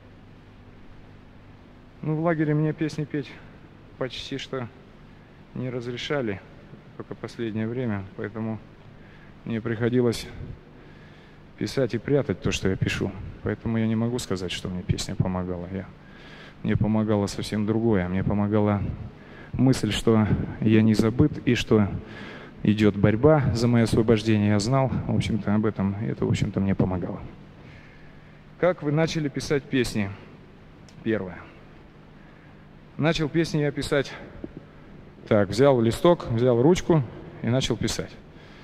Ну, в лагере мне песни петь почти что не разрешали, только последнее время, поэтому мне приходилось писать и прятать то, что я пишу. Поэтому я не могу сказать, что мне песня помогала. Мне помогало совсем другое. Мне помогала мысль, что я не забыт и что идет борьба за мое освобождение. Я знал, в общем-то, об этом, и это, в общем-то, мне помогало. Как вы начали писать песни? Первое. Начал песни я писать так, взял листок, взял ручку и начал писать.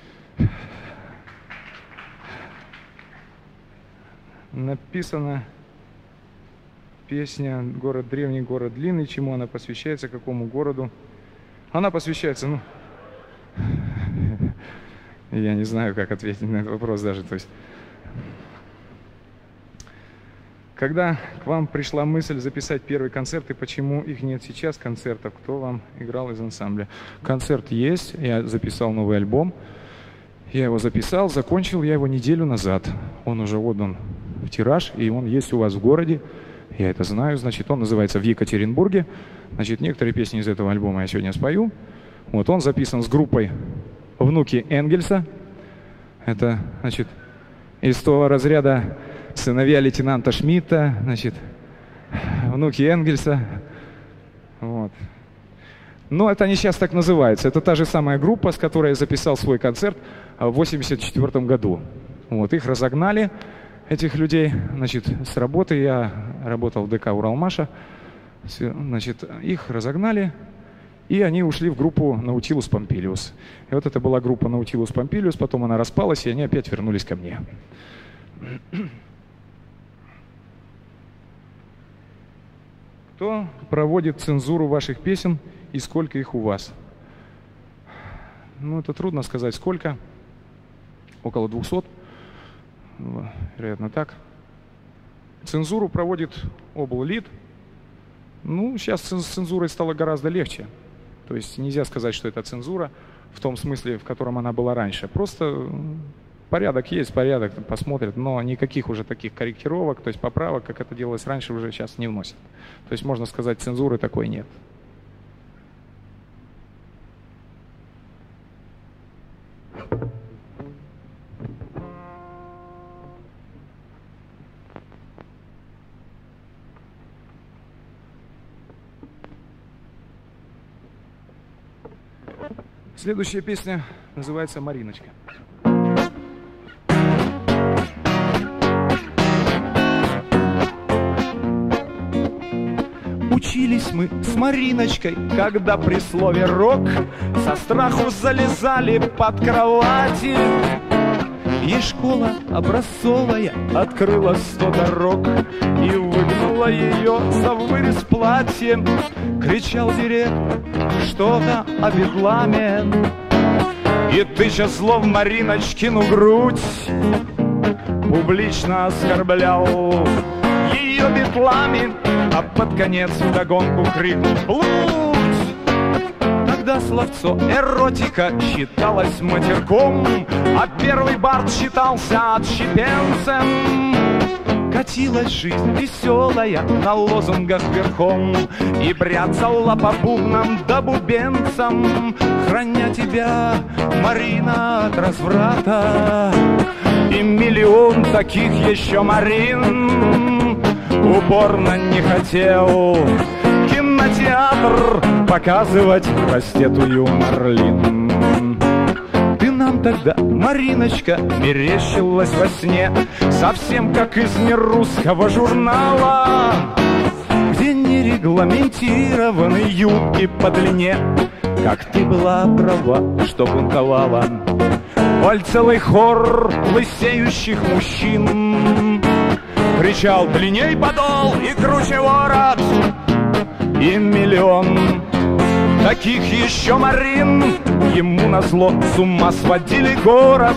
Написана песня «Город древний, город длинный». Чему она посвящается, какому городу? Она посвящается, ну, я не знаю, как ответить на этот вопрос даже. То есть, когда к вам пришла мысль записать первый концерт, и почему их нет сейчас, концертов, кто вам играл из ансамбля? Концерт есть, я записал новый альбом, я его записал, закончил я его неделю назад. Он уже отдан в тираж, и он есть у вас в городе. Я это знаю, значит, он называется «В Екатеринбурге». Значит, некоторые песни из этого альбома я сегодня спою. Вот, он записан с группой «Внуки Энгельса». Это, значит, из того разряда сыновья лейтенанта Шмидта, значит, внуки Энгельса. Вот. Но это они сейчас так называются. Это та же самая группа, с которой я записал свой концерт в 1984 году. Вот, их разогнали, этих людей, значит, с работы. Я работал в ДК «Уралмаша». Значит, их разогнали, и они ушли в группу «Наутилус Помпилиус». И вот это была группа «Наутилус Помпилиус», потом она распалась, и они опять вернулись ко мне. Кто проводит цензуру ваших песен и сколько их у вас? Ну, это трудно сказать, сколько. Около 200. Вероятно, так. Цензуру проводит обллит. Ну, сейчас с цензурой стало гораздо легче. То есть нельзя сказать, что это цензура в том смысле, в котором она была раньше. Просто порядок есть, порядок посмотрят, но никаких уже таких корректировок, то есть поправок, как это делалось раньше, уже сейчас не вносят. То есть можно сказать, цензуры такой нет. Следующая песня называется «Мариночка». Учились мы с Мариночкой, когда при слове «рок» со страху залезали под кровати. Ей школа образцовая открыла 100 дорог и выгнала ее за вырез платья. Кричал директор что-то о бедламе и тыча зло в Мариночкину грудь публично оскорблял ее бедлами, а под конец вдогонку крикнул «Блудь!». Тогда словцо эротика считалось матерком, а первый бард считался отщепенцем. Катилась жизнь веселая на лозунгах верхом и бряцала по бубнам да бубенцам, храня тебя, Марина, от разврата. И миллион таких еще Марин упорно не хотел кинотеатр показывать простетую Марлин. Ты нам тогда, Мариночка, мерещилась во сне, совсем как из нерусского журнала, где не регламентированы юбки по длине. Как ты была права, что бунтовала. Оль, целый хор лысеющих мужчин кричал «Длинней подол и круче ворот!». И миллион таких еще Марин ему назло с ума сводили город.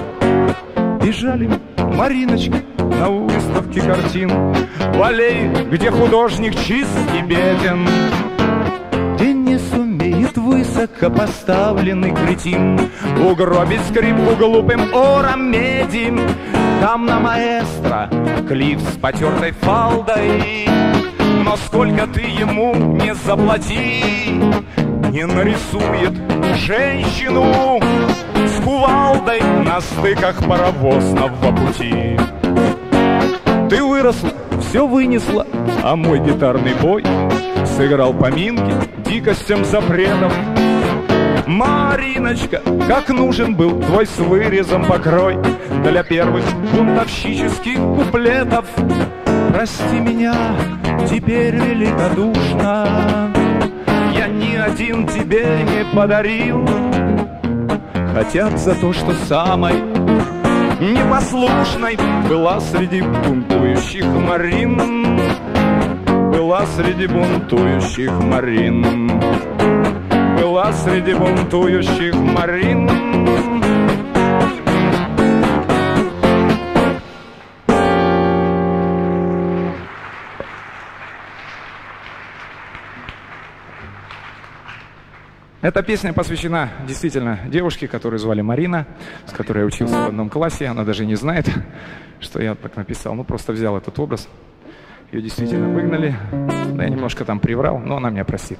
Бежали Мариночка на выставке картин в аллее, где художник чист и беден, где не сумеет высокопоставленный кретин угробить скрипку глупым ором меди. Там на маэстро клип с потертой фалдой, но сколько ты ему не заплати, не нарисует женщину с кувалдой на стыках паровозного пути. Ты выросла, все вынесла, а мой гитарный бой сыграл поминки дикостям запретов. Мариночка, как нужен был твой с вырезом покрой для первых бунтовщических куплетов. Прости меня теперь великодушно, я ни один тебе не подарил, хотя за то, что самой непослушной была среди бунтующих Марин. Была среди бунтующих Марин. Была среди бунтующих Марин. Эта песня посвящена действительно девушке, которую звали Марина, с которой я учился в одном классе. Она даже не знает, что я так написал. Ну, просто взял этот образ. Ее действительно выгнали. Да, я немножко там приврал, но она меня простит.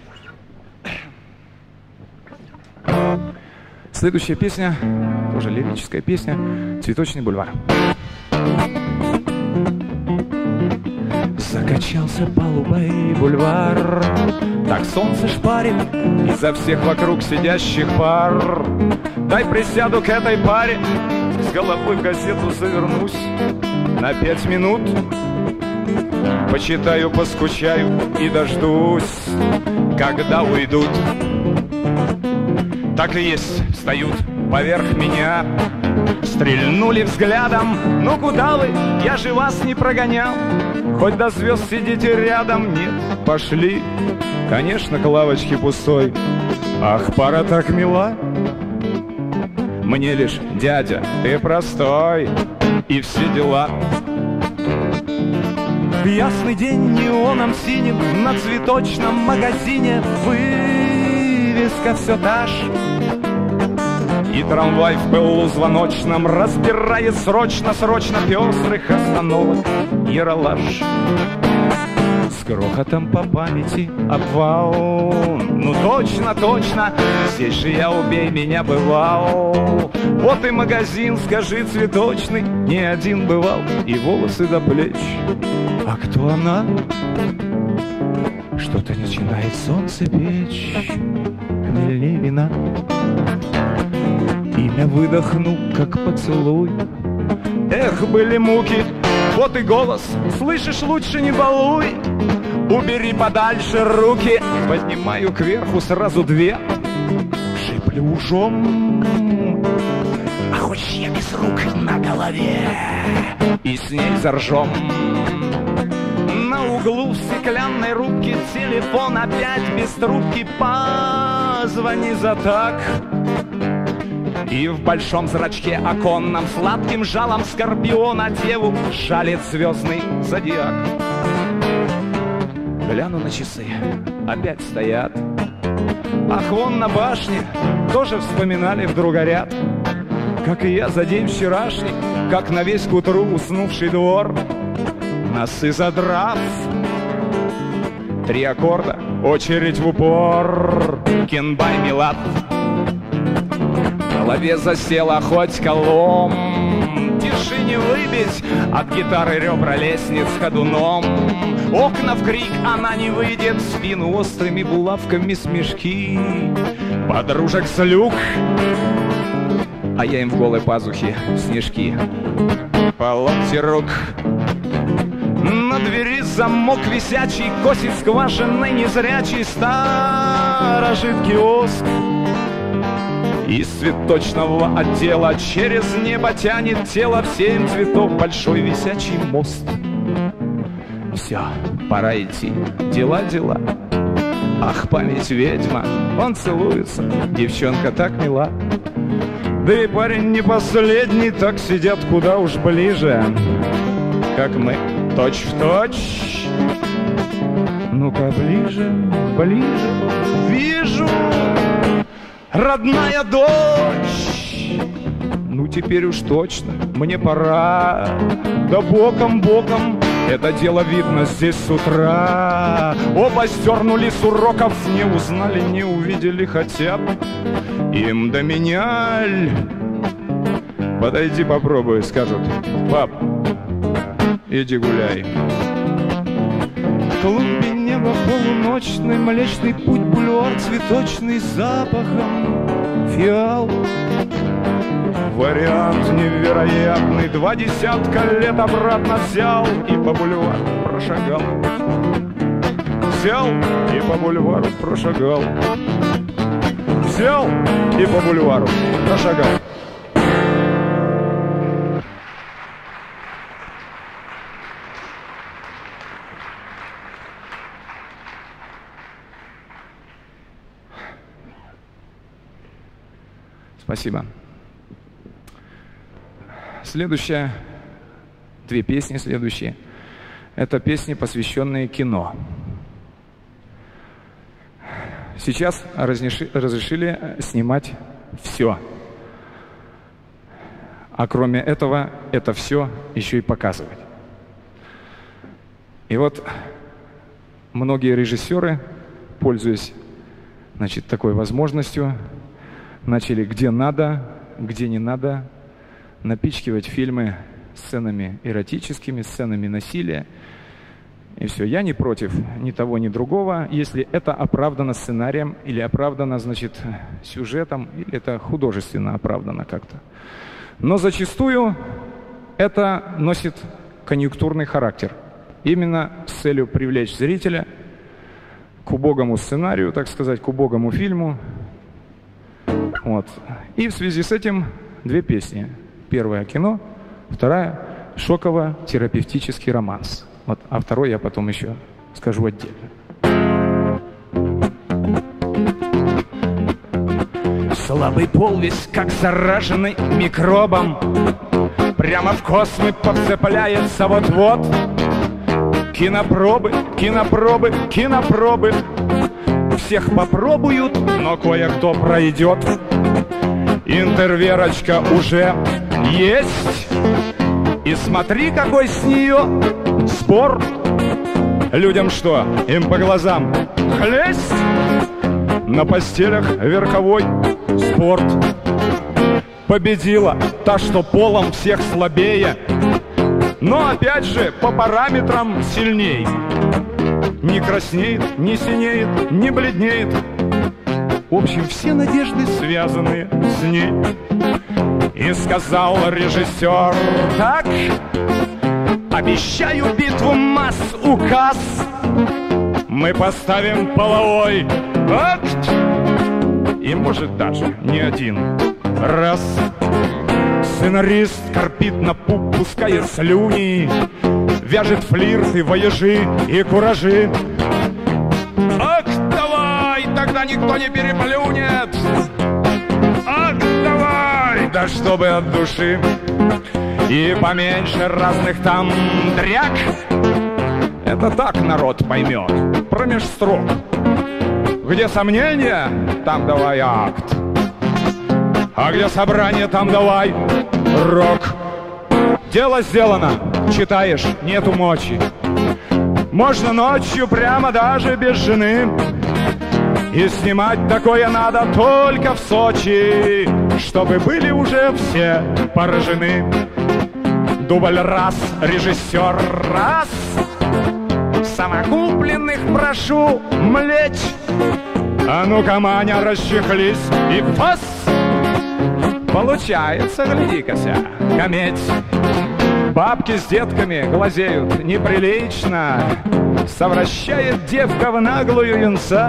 Следующая песня, тоже лирическая песня, «Цветочный бульвар». Закачался палубой бульвар, так солнце шпарит изо всех вокруг сидящих пар. Дай присяду к этой паре, с головой в газету завернусь на 5 минут. Почитаю, поскучаю и дождусь, когда уйдут. Так и есть, встают поверх меня, стрельнули взглядом. Ну куда вы? Я же вас не прогонял. Хоть до звезд сидите рядом. Нет, пошли. Конечно, к лавочке пустой. Ах, пара так мила. Мне лишь дядя, ты простой. И все дела. В ясный день неоном синим на цветочном магазине вы вывеска все та же. И трамвай в пылу звоночном разбирает срочно пестрых остановок яролаж. С грохотом по памяти обвал. Ну точно, здесь же я, убей меня, бывал. Вот и магазин, скажи, цветочный, не один бывал, и волосы до плеч. А кто она? Что-то начинает солнце печь, хмельнее вина. Имя выдохну, как поцелуй. Эх, были муки, вот и голос, слышишь, лучше не балуй. Убери подальше руки, поднимаю кверху сразу две. Шиплю ужом, а хочешь я без рук на голове, и с ней заржем. На углу в стеклянной рубке телефон опять без трубки. Позвони за так. И в большом зрачке оконном сладким жалом скорпиона деву жалит звездный зодиак. Гляну на часы, опять стоят. Ах, вон на башне тоже вспоминали вдруг горят. Как и я за день вчерашний, как на весь к утру уснувший двор. Носы задрав, 3 аккорда, очередь в упор. Кенбай Милат. В голове засела хоть колом. Тиши не выбить, от гитары ребра лестниц ходуном. Окна в крик, она не выйдет, в спину острыми булавками смешки. Подружек с люк, а я им в голой пазухе снежки. По локти рук. На двери замок висячий, косит скважиной незрячий. Сторожит киоск. Из цветочного отдела через небо тянет тело в 7 цветов большой висячий мост. Все, пора идти, дела. Ах, память ведьма, он целуется, девчонка так мила. Да и парень не последний, так сидят куда уж ближе, как мы, точь в точь. Ну-ка ближе, вижу, родная дочь. Ну теперь уж точно, мне пора. Да боком, это дело видно здесь с утра. Оба стернули с уроков, не узнали, не увидели хотя бы. Им до меня ль? Подойди попробуй, скажут: пап, иди гуляй. В клубе неба полуночный, Млечный путь, бульвар цветочный, запахом фиал. Вариант невероятный, 20 лет обратно взял и по бульвару прошагал. Взял и по бульвару прошагал. Взял и по бульвару прошагал. Спасибо. Следующие 2 песни следующие. Это песни, посвященные кино. Сейчас разрешили снимать все. А кроме этого, это все еще и показывать. И вот многие режиссеры, пользуясь, такой возможностью, начали где надо, где не надо напичкивать фильмы сценами эротическими, сценами насилия. И все. Я не против ни того, ни другого, если это оправдано сценарием или оправдано, сюжетом, или это художественно оправдано как-то. Но зачастую это носит конъюнктурный характер. Именно с целью привлечь зрителя к убогому сценарию, так сказать, к убогому фильму. Вот. И в связи с этим 2 песни. Первая — кино, вторая — шоково-терапевтический романс. Вот, а второй я потом еще скажу отдельно. Слабый пол весь как зараженный микробом, прямо в космы подцепляется вот-вот. Кинопробы, всех попробуют, но кое-кто пройдет. Интерверочка уже есть. И смотри, какой с нее спор. Людям что, им по глазам хлесть? На постелях верховой спорт. Победила та, что полом всех слабее, но опять же по параметрам сильней. Не краснеет, не синеет, не бледнеет. В общем, все надежды связаны с ней. И сказал режиссер так: обещаю битву масс, указ. Мы поставим половой акт. И может даже не один раз. Сценарист корпит на пуп, пуская слюни, вяжет флирты, вояжи и куражи. Ах, давай, тогда никто не переплюнет. Ах, давай, да чтобы от души. И поменьше разных там дряк. Это так народ поймет, промеж строк. Где сомнения, там давай акт. А где собрание, там давай рок. Дело сделано, читаешь, нету мочи. Можно ночью прямо даже без жены. И снимать такое надо только в Сочи, чтобы были уже все поражены. Дубль раз, режиссер раз. Самокупленных прошу млечь. А ну-ка, Маня, расчехлись и фас. Получается, гляди-ка-ся, кометь. Бабки с детками глазеют неприлично. Совращает девка в наглую юнца.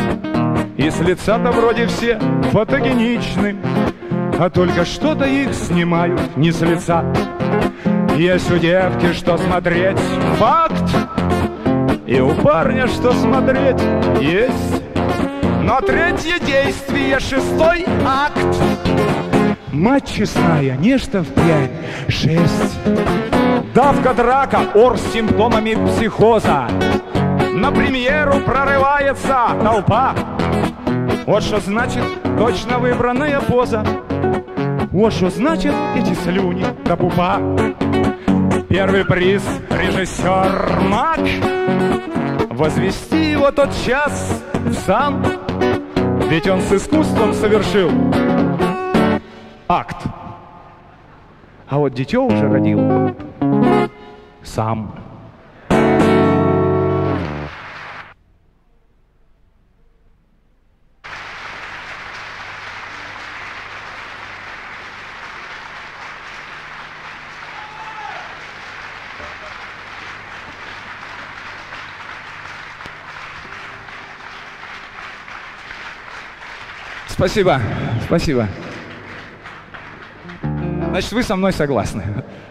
И с лица-то вроде все фотогеничны, а только что-то их снимают не с лица. Есть у девки что смотреть, факт. И у парня что смотреть есть. Но третье действие, шестой акт. Мать честная, нечто впрямь шесть. Давка, драка, ор с симптомами психоза. На премьеру прорывается толпа. Вот что значит точно выбранная поза. Вот что значит эти слюни до пупа. Первый приз режиссер Мак. Возвести его тот час в сан. Ведь он с искусством совершил акт. А вот дитё уже родил сам. Спасибо, спасибо. Значит, вы со мной согласны.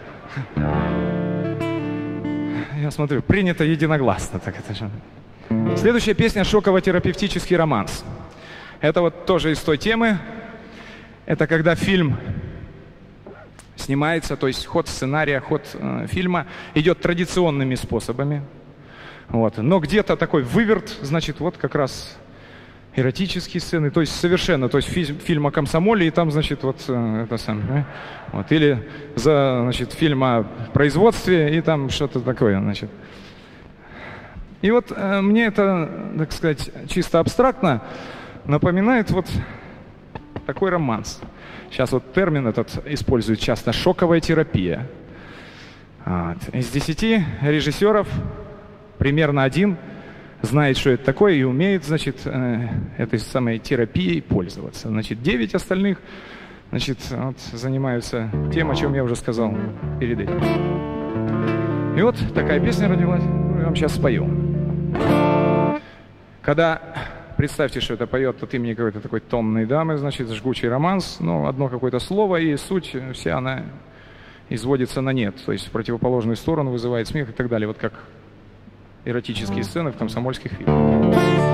Я смотрю, принято единогласно. Так это же. Следующая песня — «Шоково-терапевтический романс». Это вот тоже из той темы. Это когда фильм снимается, то есть ход сценария, ход фильма идет традиционными способами. Вот. Но где-то такой выверт, значит, вот как раз эротические сцены, то есть совершенно, то есть фильм о комсомоле, и там, значит, вот это самое, вот, или значит, фильм о производстве, и там что-то такое, значит. И вот мне это, так сказать, чисто абстрактно напоминает вот такой романс. Сейчас вот термин этот используют часто — шоковая терапия. Вот. Из 10 режиссеров примерно один знает, что это такое, и умеет, значит, этой самой терапией пользоваться. Значит, 9 остальных, значит, вот, занимаются тем, о чем я уже сказал перед этим. И вот такая песня родилась, я вам сейчас спою. Когда, представьте, что это поет от имени какой-то такой томной дамы, значит, жгучий романс, ну, одно какое-то слово, и суть вся она изводится на нет, то есть в противоположную сторону вызывает смех и так далее, вот как эротические сцены в комсомольских фильмах.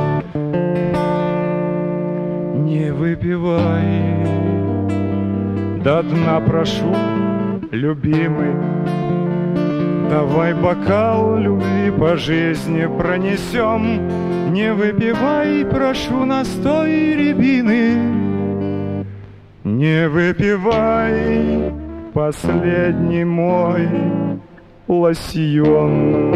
Не выпивай, до дна прошу, любимый. Давай бокал любви по жизни пронесем. Не выпивай, прошу, настой рябины. Не выпивай последний мой лосьон.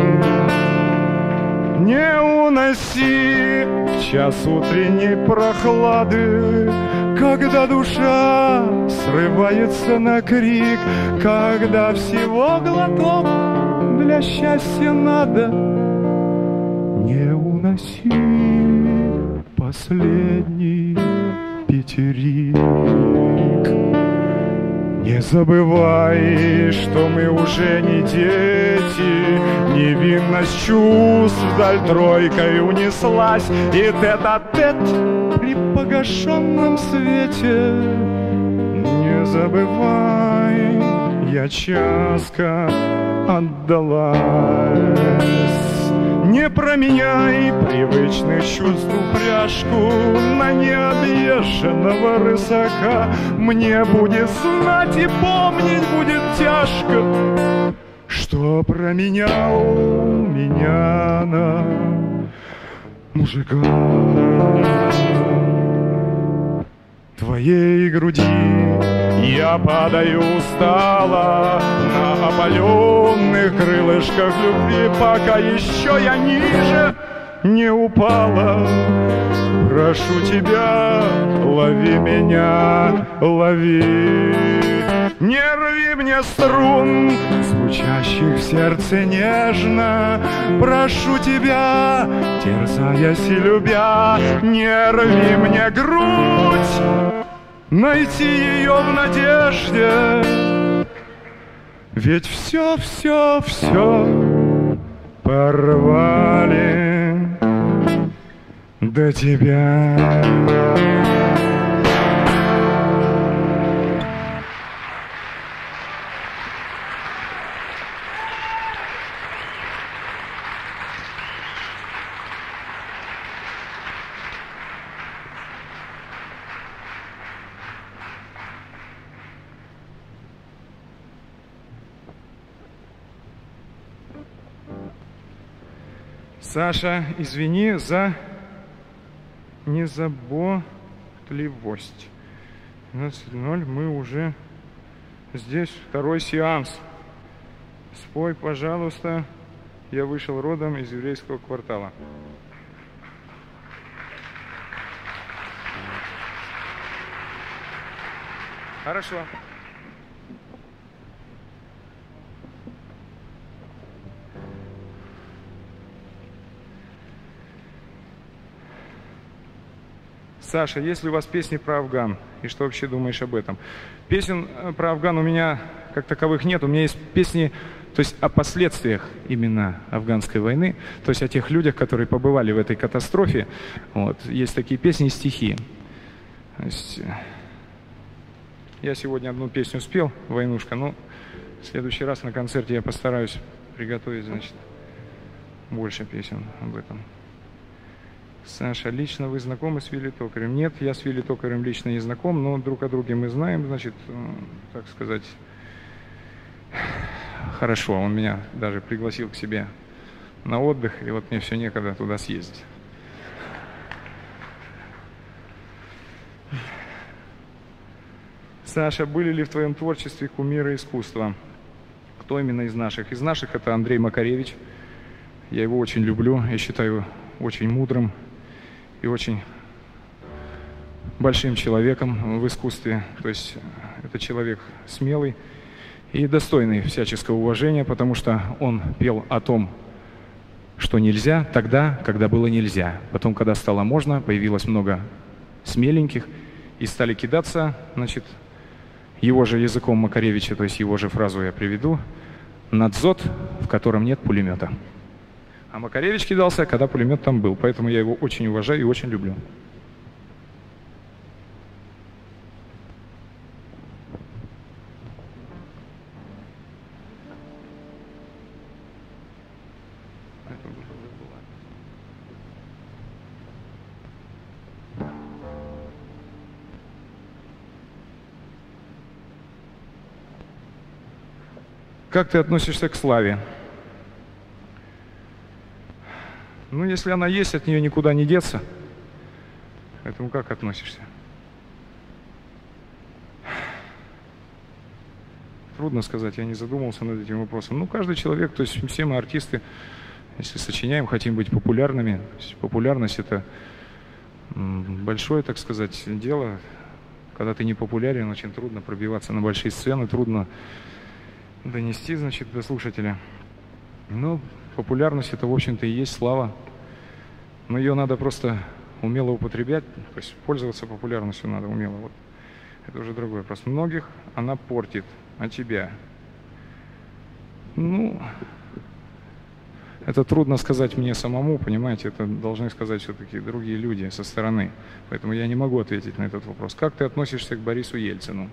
Не уноси в час утренней прохлады, когда душа срывается на крик, когда всего глоток для счастья надо. Не уноси последний пятерик. Не забывай, что мы уже не дети, невинность чувств вдаль тройкой унеслась, и тет-а-тет при погашенном свете. Не забывай, я часто отдалась. Не променяй привычных чувств упряжку на необъезженного рысака. Мне будет знать и помнить будет тяжко, что променял меня на мужика. Твоей груди я падаю устало на опаленных крылышках любви, пока еще я ниже не упала. Прошу тебя, лови меня, лови. Не рви мне струн, звучащих в сердце нежно. Прошу тебя, терзаясь и любя, не рви мне грудь, найти ее в надежде. Ведь все порвали до тебя. Саша, извини за незаботливость. 12:00, мы уже здесь, второй сеанс. Спой, пожалуйста, я вышел родом из еврейского квартала. Хорошо. Саша, есть ли у вас песни про Афган? И что вообще думаешь об этом? Песен про Афган у меня как таковых нет. У меня есть песни, то есть о последствиях именно афганской войны, то есть о тех людях, которые побывали в этой катастрофе. Вот. Есть такие песни и стихи. То есть, я сегодня одну песню спел, «Войнушка», но в следующий раз на концерте я постараюсь приготовить, значит, больше песен об этом. Саша, лично вы знакомы с Вилли Токарем? Нет, я с Вилли Токарем лично не знаком, но друг о друге мы знаем, значит, так сказать, хорошо. Он меня даже пригласил к себе на отдых, и вот мне все некогда туда съездить. Саша, были ли в твоем творчестве кумиры искусства? Кто именно из наших? Из наших это Андрей Макаревич. Я его очень люблю, я считаю его очень мудрым и очень большим человеком в искусстве. То есть это человек смелый и достойный всяческого уважения, потому что он пел о том, что нельзя тогда, когда было нельзя. Потом, когда стало можно, появилось много смеленьких и стали кидаться, значит, его же языком Макаревича, то есть его же фразу я приведу: «На дзот, в котором нет пулемета». А Макаревич кидался, когда пулемет там был. Поэтому я его очень уважаю и очень люблю. Как ты относишься к славе? Ну, если она есть, от нее никуда не деться. Поэтому как относишься? Трудно сказать, я не задумывался над этим вопросом. Ну, каждый человек, то есть все мы артисты, если сочиняем, хотим быть популярными. То есть популярность — это большое, так сказать, дело. Когда ты не популярен, очень трудно пробиваться на большие сцены, трудно донести, значит, до слушателя. Но популярность — это, в общем-то, и есть слава. Но ее надо просто умело употреблять, то есть пользоваться популярностью надо умело. Вот. Это уже другой вопрос. Многих она портит, а тебя? Ну, это трудно сказать мне самому, понимаете, это должны сказать все-таки другие люди со стороны. Поэтому я не могу ответить на этот вопрос. Как ты относишься к Борису Ельцину?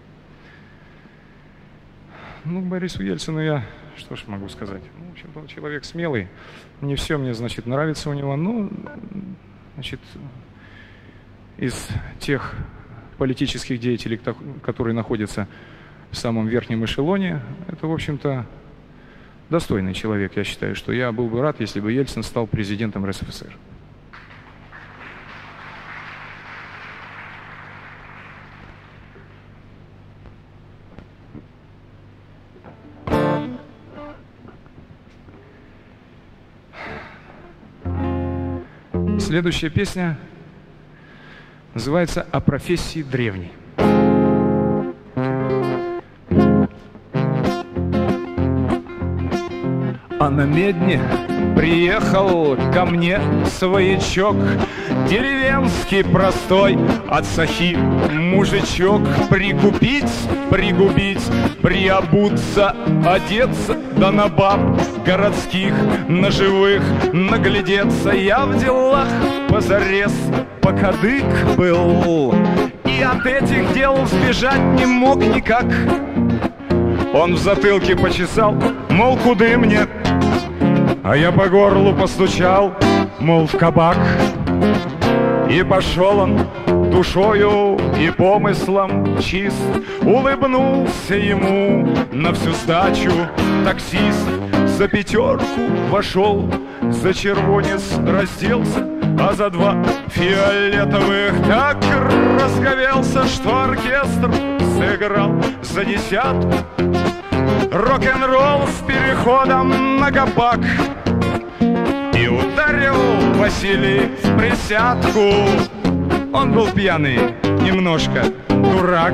Ну, к Борису Ельцину я, что ж могу сказать? Ну, в общем-то, он человек смелый. Не все мне, значит, нравится у него, но, значит, из тех политических деятелей, которые находятся в самом верхнем эшелоне, это, в общем-то, достойный человек, я считаю, что я был бы рад, если бы Ельцин стал президентом РСФСР. Следующая песня называется «О профессии древней». А на Медне приехал ко мне своячок, деревенский простой от сахи мужичок. Пригубить, приобуться, одеться, да на баб городских, на живых наглядеться. Я в делах позарез покадык был, и от этих дел сбежать не мог никак. Он в затылке почесал, мол, куды мне? А я по горлу постучал, мол, в кабак. И пошел он душою и помыслом чист. Улыбнулся ему на всю сдачу таксист. За пятерку вошел, за червонец разделся, а за 2 фиолетовых так разговелся, что оркестр сыграл за 10. Рок-н-ролл с переходом на кабак. И ударил Василий в присядку. Он был пьяный, немножко дурак.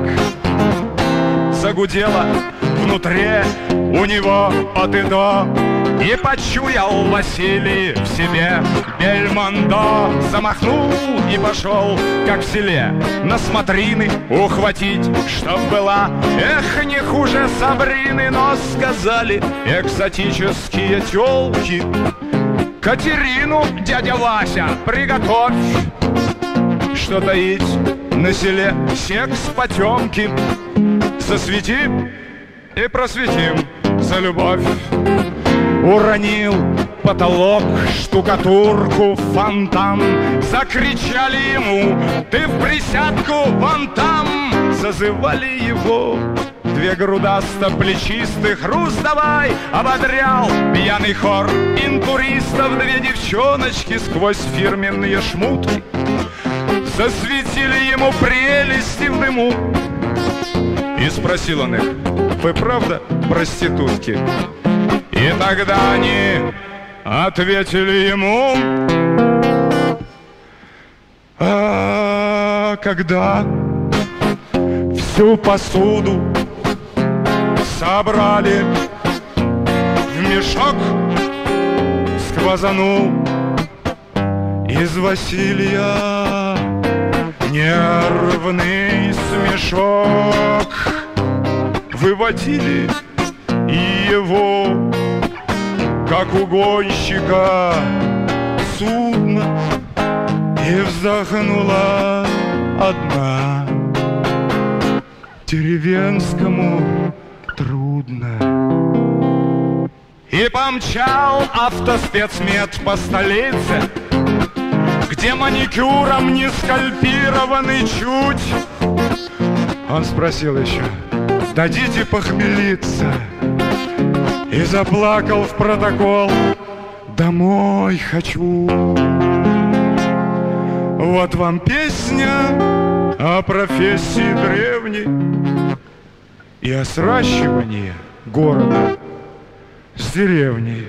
Загудело внутри у него от и до, и почуял Василий в себе Бельмондо. Замахнул и пошел, как в селе, на смотрины ухватить, чтоб была, эх, не хуже Сабрины. Но сказали экзотические тёлки: Катерину, дядя Вася, приготовь, что таить на селе секс потемки. Засвети и просветим за любовь. Уронил потолок, штукатурку, фонтан. Закричали ему: ты в присядку вон там! Зазывали его 2 грудасто-плечистых. Рус давай! Ободрял пьяный хор интуристов. 2 девчоночки сквозь фирменные шмутки засветили ему прелести в дыму. И спросил он их: вы правда проститутки? И тогда они ответили ему: а когда всю посуду собрали в мешок, сквозанул из Василия нервный смешок. Выводили его, как угонщика, судно, и вздохнула одна: деревенскому трудно. И помчал автоспецмет по столице, где маникюром не скальпированы чуть. Он спросил еще: дадите похмелиться? И заплакал в протокол домой хочу. Вот вам песня о профессии древней и о сращивании города с деревней.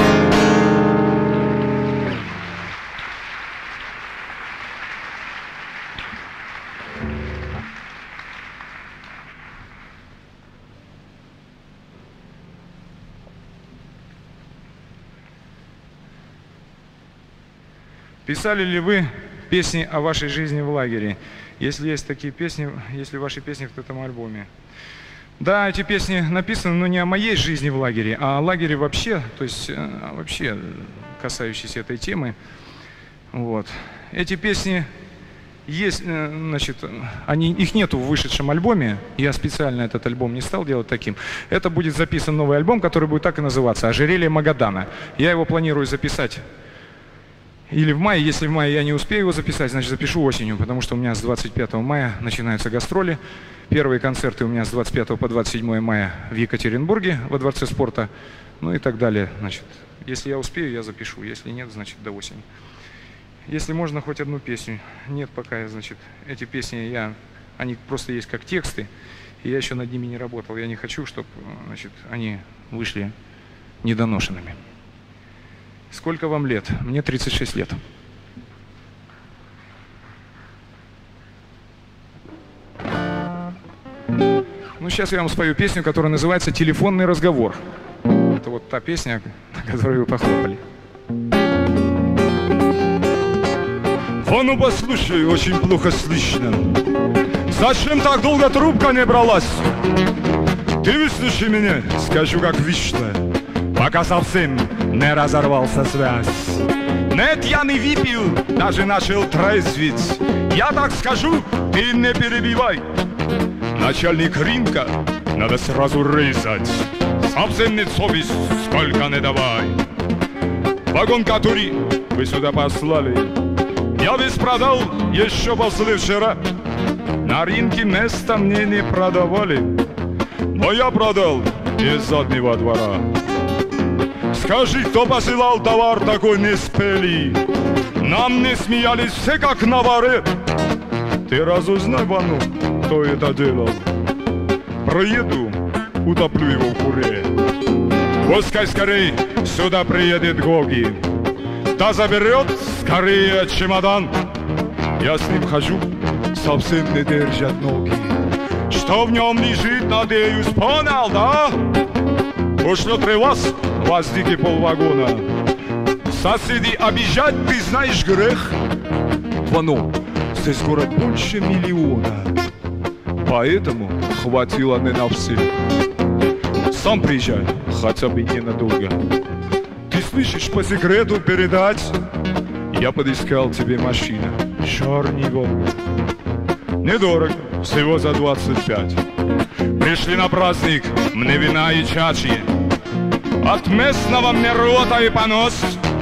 Писали ли вы песни о вашей жизни в лагере? Если есть такие песни, если ваши песни в этом альбоме? Да, эти песни написаны, но не о моей жизни в лагере, а о лагере вообще, то есть вообще касающиеся этой темы. Вот. Эти песни есть, значит, их нету в вышедшем альбоме. Я специально этот альбом не стал делать таким. Это будет записан новый альбом, который будет так и называться «Ожерелье Магадана». Я его планирую записать или в мае. Если в мае я не успею его записать, значит запишу осенью, потому что у меня с 25 мая начинаются гастроли. Первые концерты у меня с 25 по 27 мая в Екатеринбурге во Дворце спорта, ну и так далее. Значит, если я успею, я запишу, если нет, значит до осени. Если можно, хоть одну песню. Нет пока, значит, эти песни они просто есть как тексты, и я еще над ними не работал. Я не хочу, чтобы, значит, они вышли недоношенными. Сколько вам лет? Мне 36 лет. Ну, сейчас я вам спою песню, которая называется «Телефонный разговор». Это вот та песня, на которую вы похлопали. Ну послушай, очень плохо слышно. Зачем так долго трубка не бралась? Ты выслушай меня, скажу как вечно, пока совсем не разорвался связь. Нет, я не выпил, даже начал трезветь. Я так скажу, ты не перебивай. Начальник рынка надо сразу резать. Совсем нет совесть, сколько не давай. Вагон, который вы сюда послали, я весь продал еще послевчера. На рынке места мне не продавали, но я продал из заднего двора. Скажи, кто посылал товар такой не спели? Нам не смеялись все как на воре. Ты разузнай, Вану, кто это делал. Проеду, утоплю его в куре. Пускай скорей сюда приедет Гоги, да заберет скорее чемодан. Я с ним хожу, совсем не держат ноги. Что в нем лежит, надеюсь, понял, да? Ушло 3 вас, воздики полвагона. Соседи обижать, ты знаешь, грех. Вано, здесь город больше 1 миллиона, поэтому хватило не на всех. Сам приезжай, хотя бы ненадолго. Ты слышишь, по секрету передать? Я подыскал тебе машину, черного. Недорого, всего за 25. Пришли на праздник, мне вина и чачи. От местного мне рота и понос.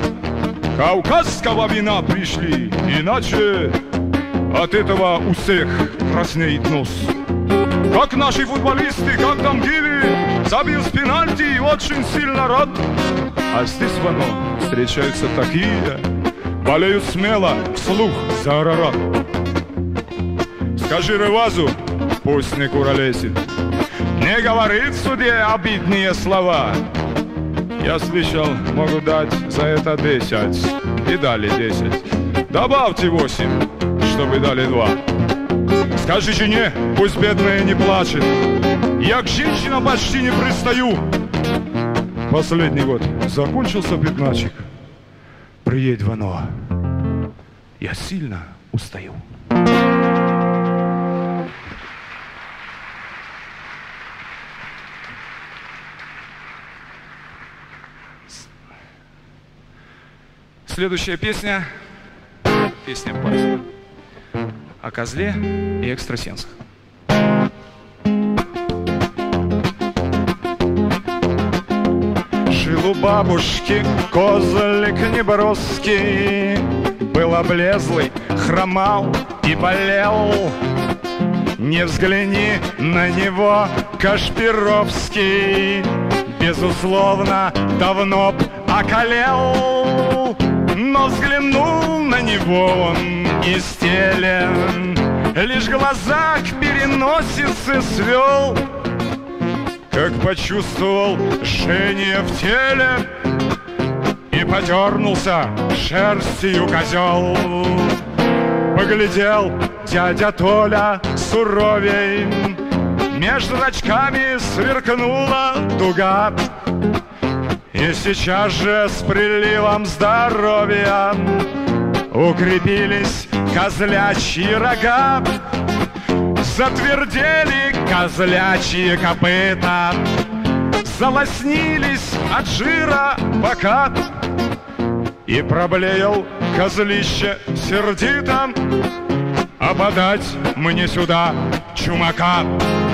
Кавказского вина пришли, иначе от этого у всех краснеет нос. Как наши футболисты, как там Гиви, забил с пенальти, очень сильно рад. А здесь в оно встречаются такие, болеют смело, вслух за Арарат. Скажи Ревазу, пусть не куролесит, не говорит в суде обидные слова. Я слышал, могут дать за это 10, и дали 10. Добавьте 8, чтобы дали 2. Скажи жене, пусть бедная не плачет, я к женщинам почти не пристаю. Последний год закончился пятначек. Приедь в оно, я сильно устаю. Следующая песня, песня партии о козле и экстрасенсах. Жил у бабушки козлик неброский, был облезлый, хромал и болел. Не взгляни на него, Кашпировский, безусловно, давно б околел. Но взглянул на него он из телен, лишь глаза к переносице свел, как почувствовал жжение в теле, и подернулся шерстью козел. Поглядел дядя Толя суровей, между зрачками сверкнула дуга, и сейчас же с приливом здоровья укрепились козлячьи рога, затвердели козлячьи копыта, залоснились от жира бока, и проблеял козлище сердито: а подать мне сюда чумака.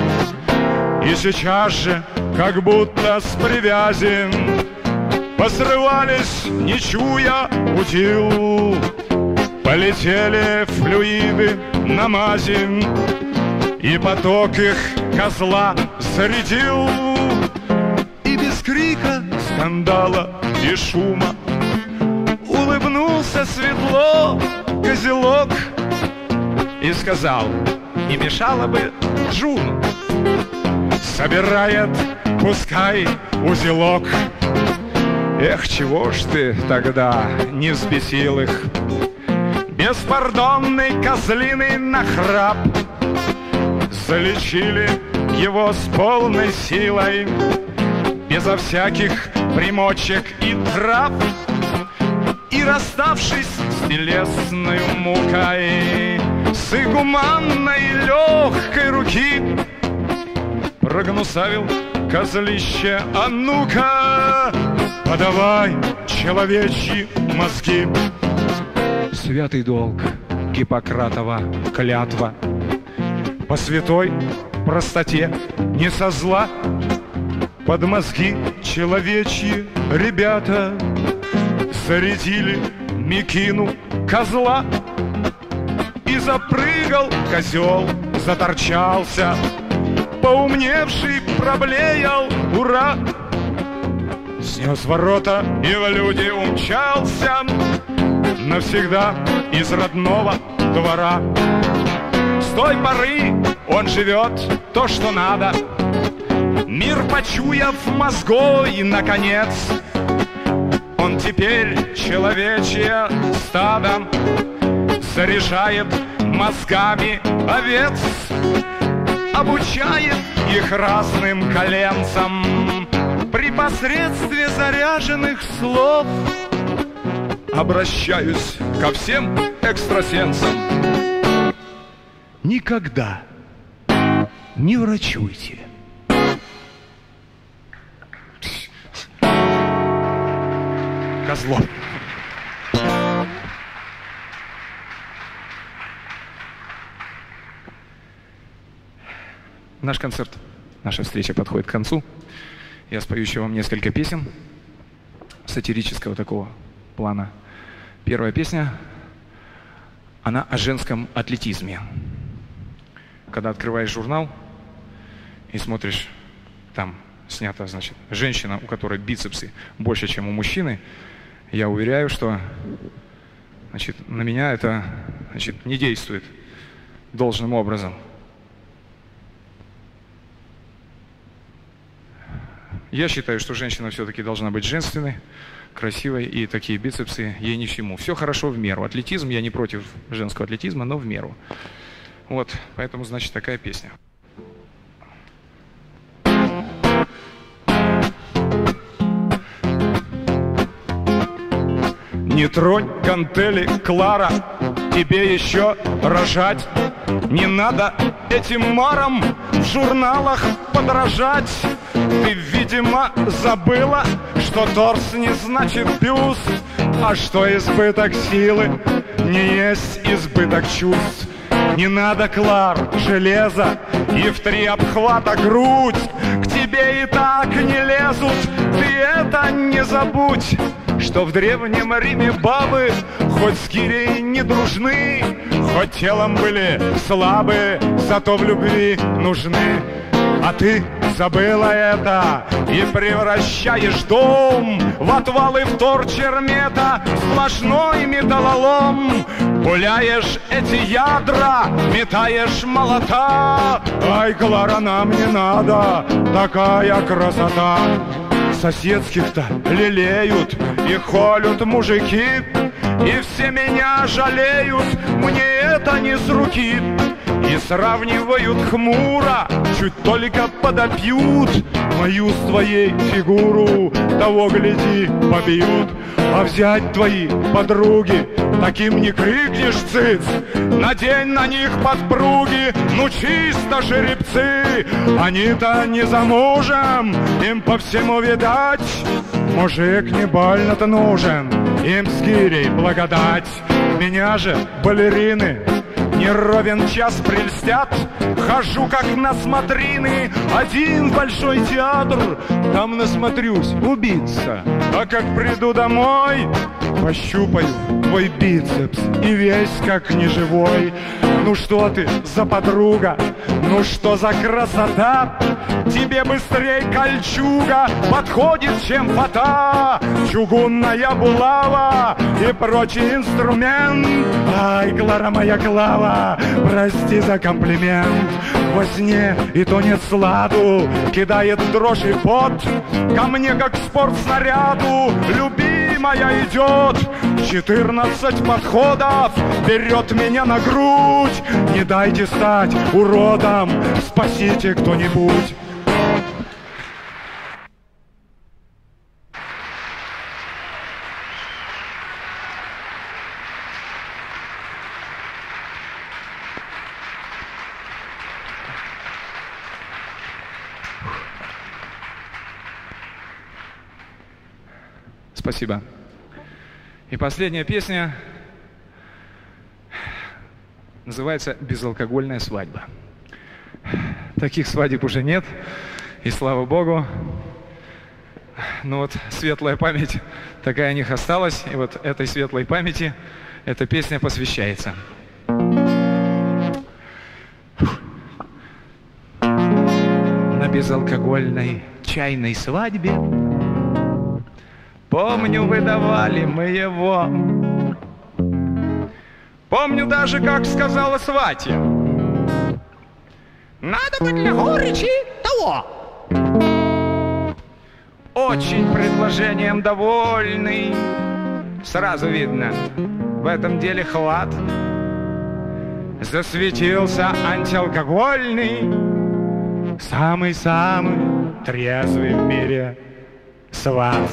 И сейчас же, как будто с привязи, посрывались, не чуя удил, полетели флюиды на мази, и поток их козла зарядил. И без крика, скандала и шума улыбнулся светло козелок и сказал: не мешало бы Джуну. Собирает, пускай, узелок. Эх, чего ж ты тогда не взбесил их? Беспардонный козлиный нахрап залечили его с полной силой, безо всяких примочек и трав. И расставшись с телесной мукой, с игуманной легкой руки, прогнусавил козлище: а ну-ка, подавай человечьи мозги. Святый долг, Гиппократова клятва, по святой простоте не со зла, под мозги человечьи ребята зарядили мекину козла. И запрыгал козел, заторчался, поумневший проблеял: ура! Снес ворота и в люди умчался навсегда из родного двора. С той поры он живет то, что надо, мир почуяв мозгой, наконец. Он теперь человечье стадо заряжает мозгами овец, обучает их разным коленцам. При посредстве заряженных слов обращаюсь ко всем экстрасенсам: никогда не врачуйте. Козлов. Наш концерт, наша встреча подходит к концу. Я спою еще вам несколько песен сатирического такого плана. Первая песня, она о женском атлетизме. Когда открываешь журнал и смотришь, там снята, значит, женщина, у которой бицепсы больше, чем у мужчины, я уверяю, что, значит, на меня это, значит, не действует должным образом. Я считаю, что женщина все-таки должна быть женственной, красивой, и такие бицепсы ей ни к чему. Все хорошо в меру. Атлетизм, я не против женского атлетизма, но в меру. Вот, поэтому, значит, такая песня. Не тронь гантели, Клара, тебе еще рожать. Не надо этим марам в журналах подражать. Ты, видимо, забыла, что торс не значит бюст, а что избыток силы не есть избыток чувств. Не надо, Клар, железа и в 3 обхвата грудь. К тебе и так не лезут, ты это не забудь, что в Древнем Риме бабы хоть с гирей не дружны, хоть телом были слабы, зато в любви нужны. А ты забыла это и превращаешь дом в отвалы вторчермета, сплошной металлолом. Пуляешь эти ядра, метаешь молота. Ай, Клара, нам не надо такая красота. Соседских-то лелеют и холют мужики, и все меня жалеют, мне это не с руки. И сравнивают хмуро, чуть только подопьют мою с твоей фигуру, того гляди побьют. А взять твои подруги, таким не крикнешь цыц, надень на них подпруги, ну чисто жеребцы. Они-то не замужем, им по всему видать, мужик не больно-то нужен, им с гирей благодать. Меня же балерины не ровен час прельстят, хожу как на смотрины, один большой театр, там насмотрюсь убиться. А как приду домой, пощупаю твой бицепс и весь как неживой. Ну что ты за подруга, ну что за красота, тебе быстрей кольчуга подходит, чем фата. Чугунная булава и прочий инструмент. Ай, Клара моя Клава, прости за комплимент. Во сне и то нет сладу, кидает дрожь и пот, ко мне как спортснаряду любимая идет. 14 подходов, берет меня на грудь. Не дайте стать уродом, спасите кто-нибудь. Спасибо. И последняя песня называется «Безалкогольная свадьба». Таких свадеб уже нет, и слава Богу. Но вот светлая память такая о них осталась, и вот этой светлой памяти эта песня посвящается. На безалкогольной чайной свадьбе, помню, выдавали мы его. Помню даже, как сказала сватья: надо бы для горечи того. Очень предложением довольный, сразу видно, в этом деле хлад. Засветился антиалкогольный, самый-самый трезвый в мире сват.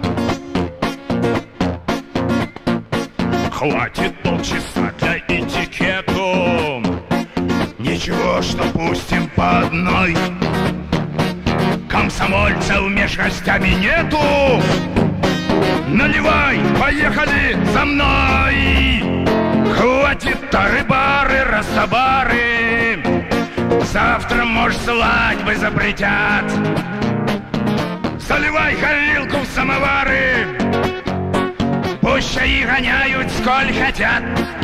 Хватит полчаса для этикету, ничего, что пустим по одной. Комсомольцев меж гостями нету, наливай, поехали за мной. Хватит тары-бары, растобары, завтра, может, свадьбы запретят. Заливай горилку в самовары, пусть и гоняют, сколь хотят.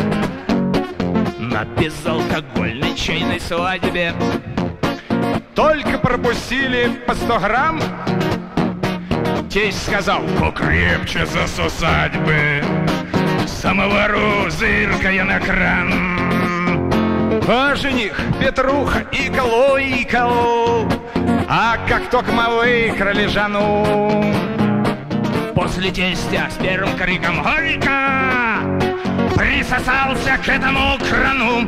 На безалкогольной чайной свадьбе только пропустили по 100 грамм. Тесть сказал: покрепче засосать бы, самовару зыркая на кран. А жених Петруха икал, а как только мы выкрали жену, после тестя с первым криком «Горько!» присосался к этому крану.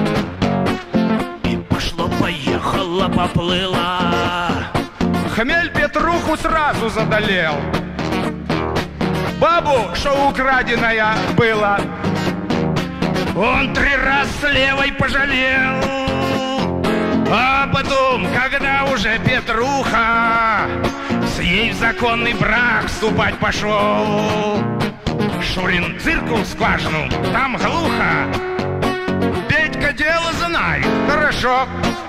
И пошло-поехало, поплыло. Хмель Петруху сразу задолел. Бабу, что украденная была, он 3 раз с левой пожалел. а потом, когда уже Петруха с ей в законный брак вступать пошел, Шурин циркул скважину, там глухо. Петька дело знает, хорошо.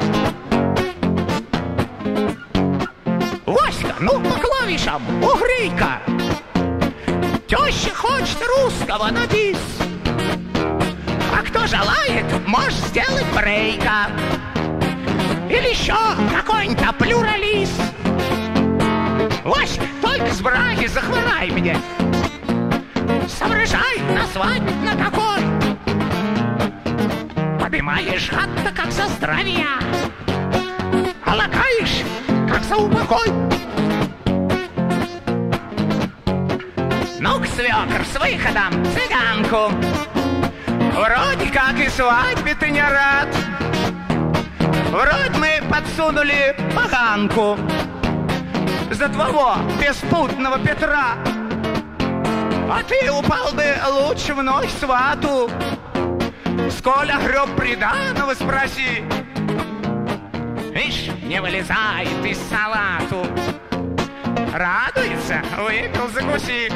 Васька, ну по клавишам, угрей-ка. Теща хочет русского на бис. А кто желает, может сделать брейка. или еще какой-нибудь плюралист. Вась, только с браки захворай мне. Соображай, на свадьбе на какой. Поднимаешь хат-то, как за здравие, а лакаешь, как за упокой. Ну-ка, свекр, с выходом цыганку. Вроде как и свадьбе ты не рад. Вроде мы подсунули поганку за твоего беспутного Петра. А ты упал бы лучше в ночь свату. Сколя греб приданого, спроси. Ишь, не вылезает из салату. Радуется, выпил, закуси.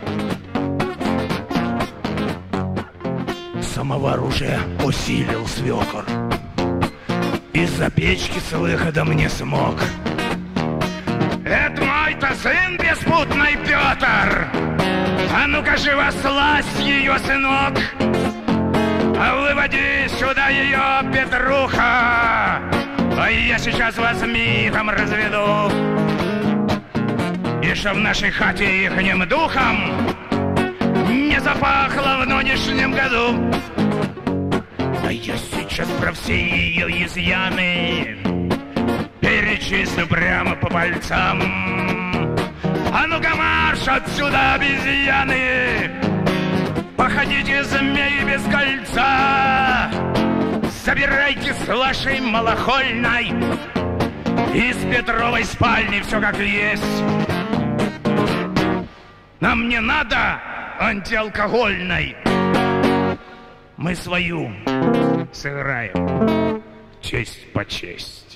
Самовар уже усилил свекор. Из-за печки с выходом не смог. Это мой-то сын беспутный Петр. А ну-ка живо слазь ее, сынок. А выводи сюда ее, Петруха. А я сейчас вас мигом разведу. И что в нашей хате ихним духом не запахло в нынешнем году. А я сейчас про все ее изъяны перечислю прямо по пальцам. А ну-ка марш отсюда, обезьяны! Походите, змеи без кольца! Собирайте с вашей малохольной из Петровой спальни все как есть. Нам не надо антиалкогольной. Мы свою сыграем честь по честь.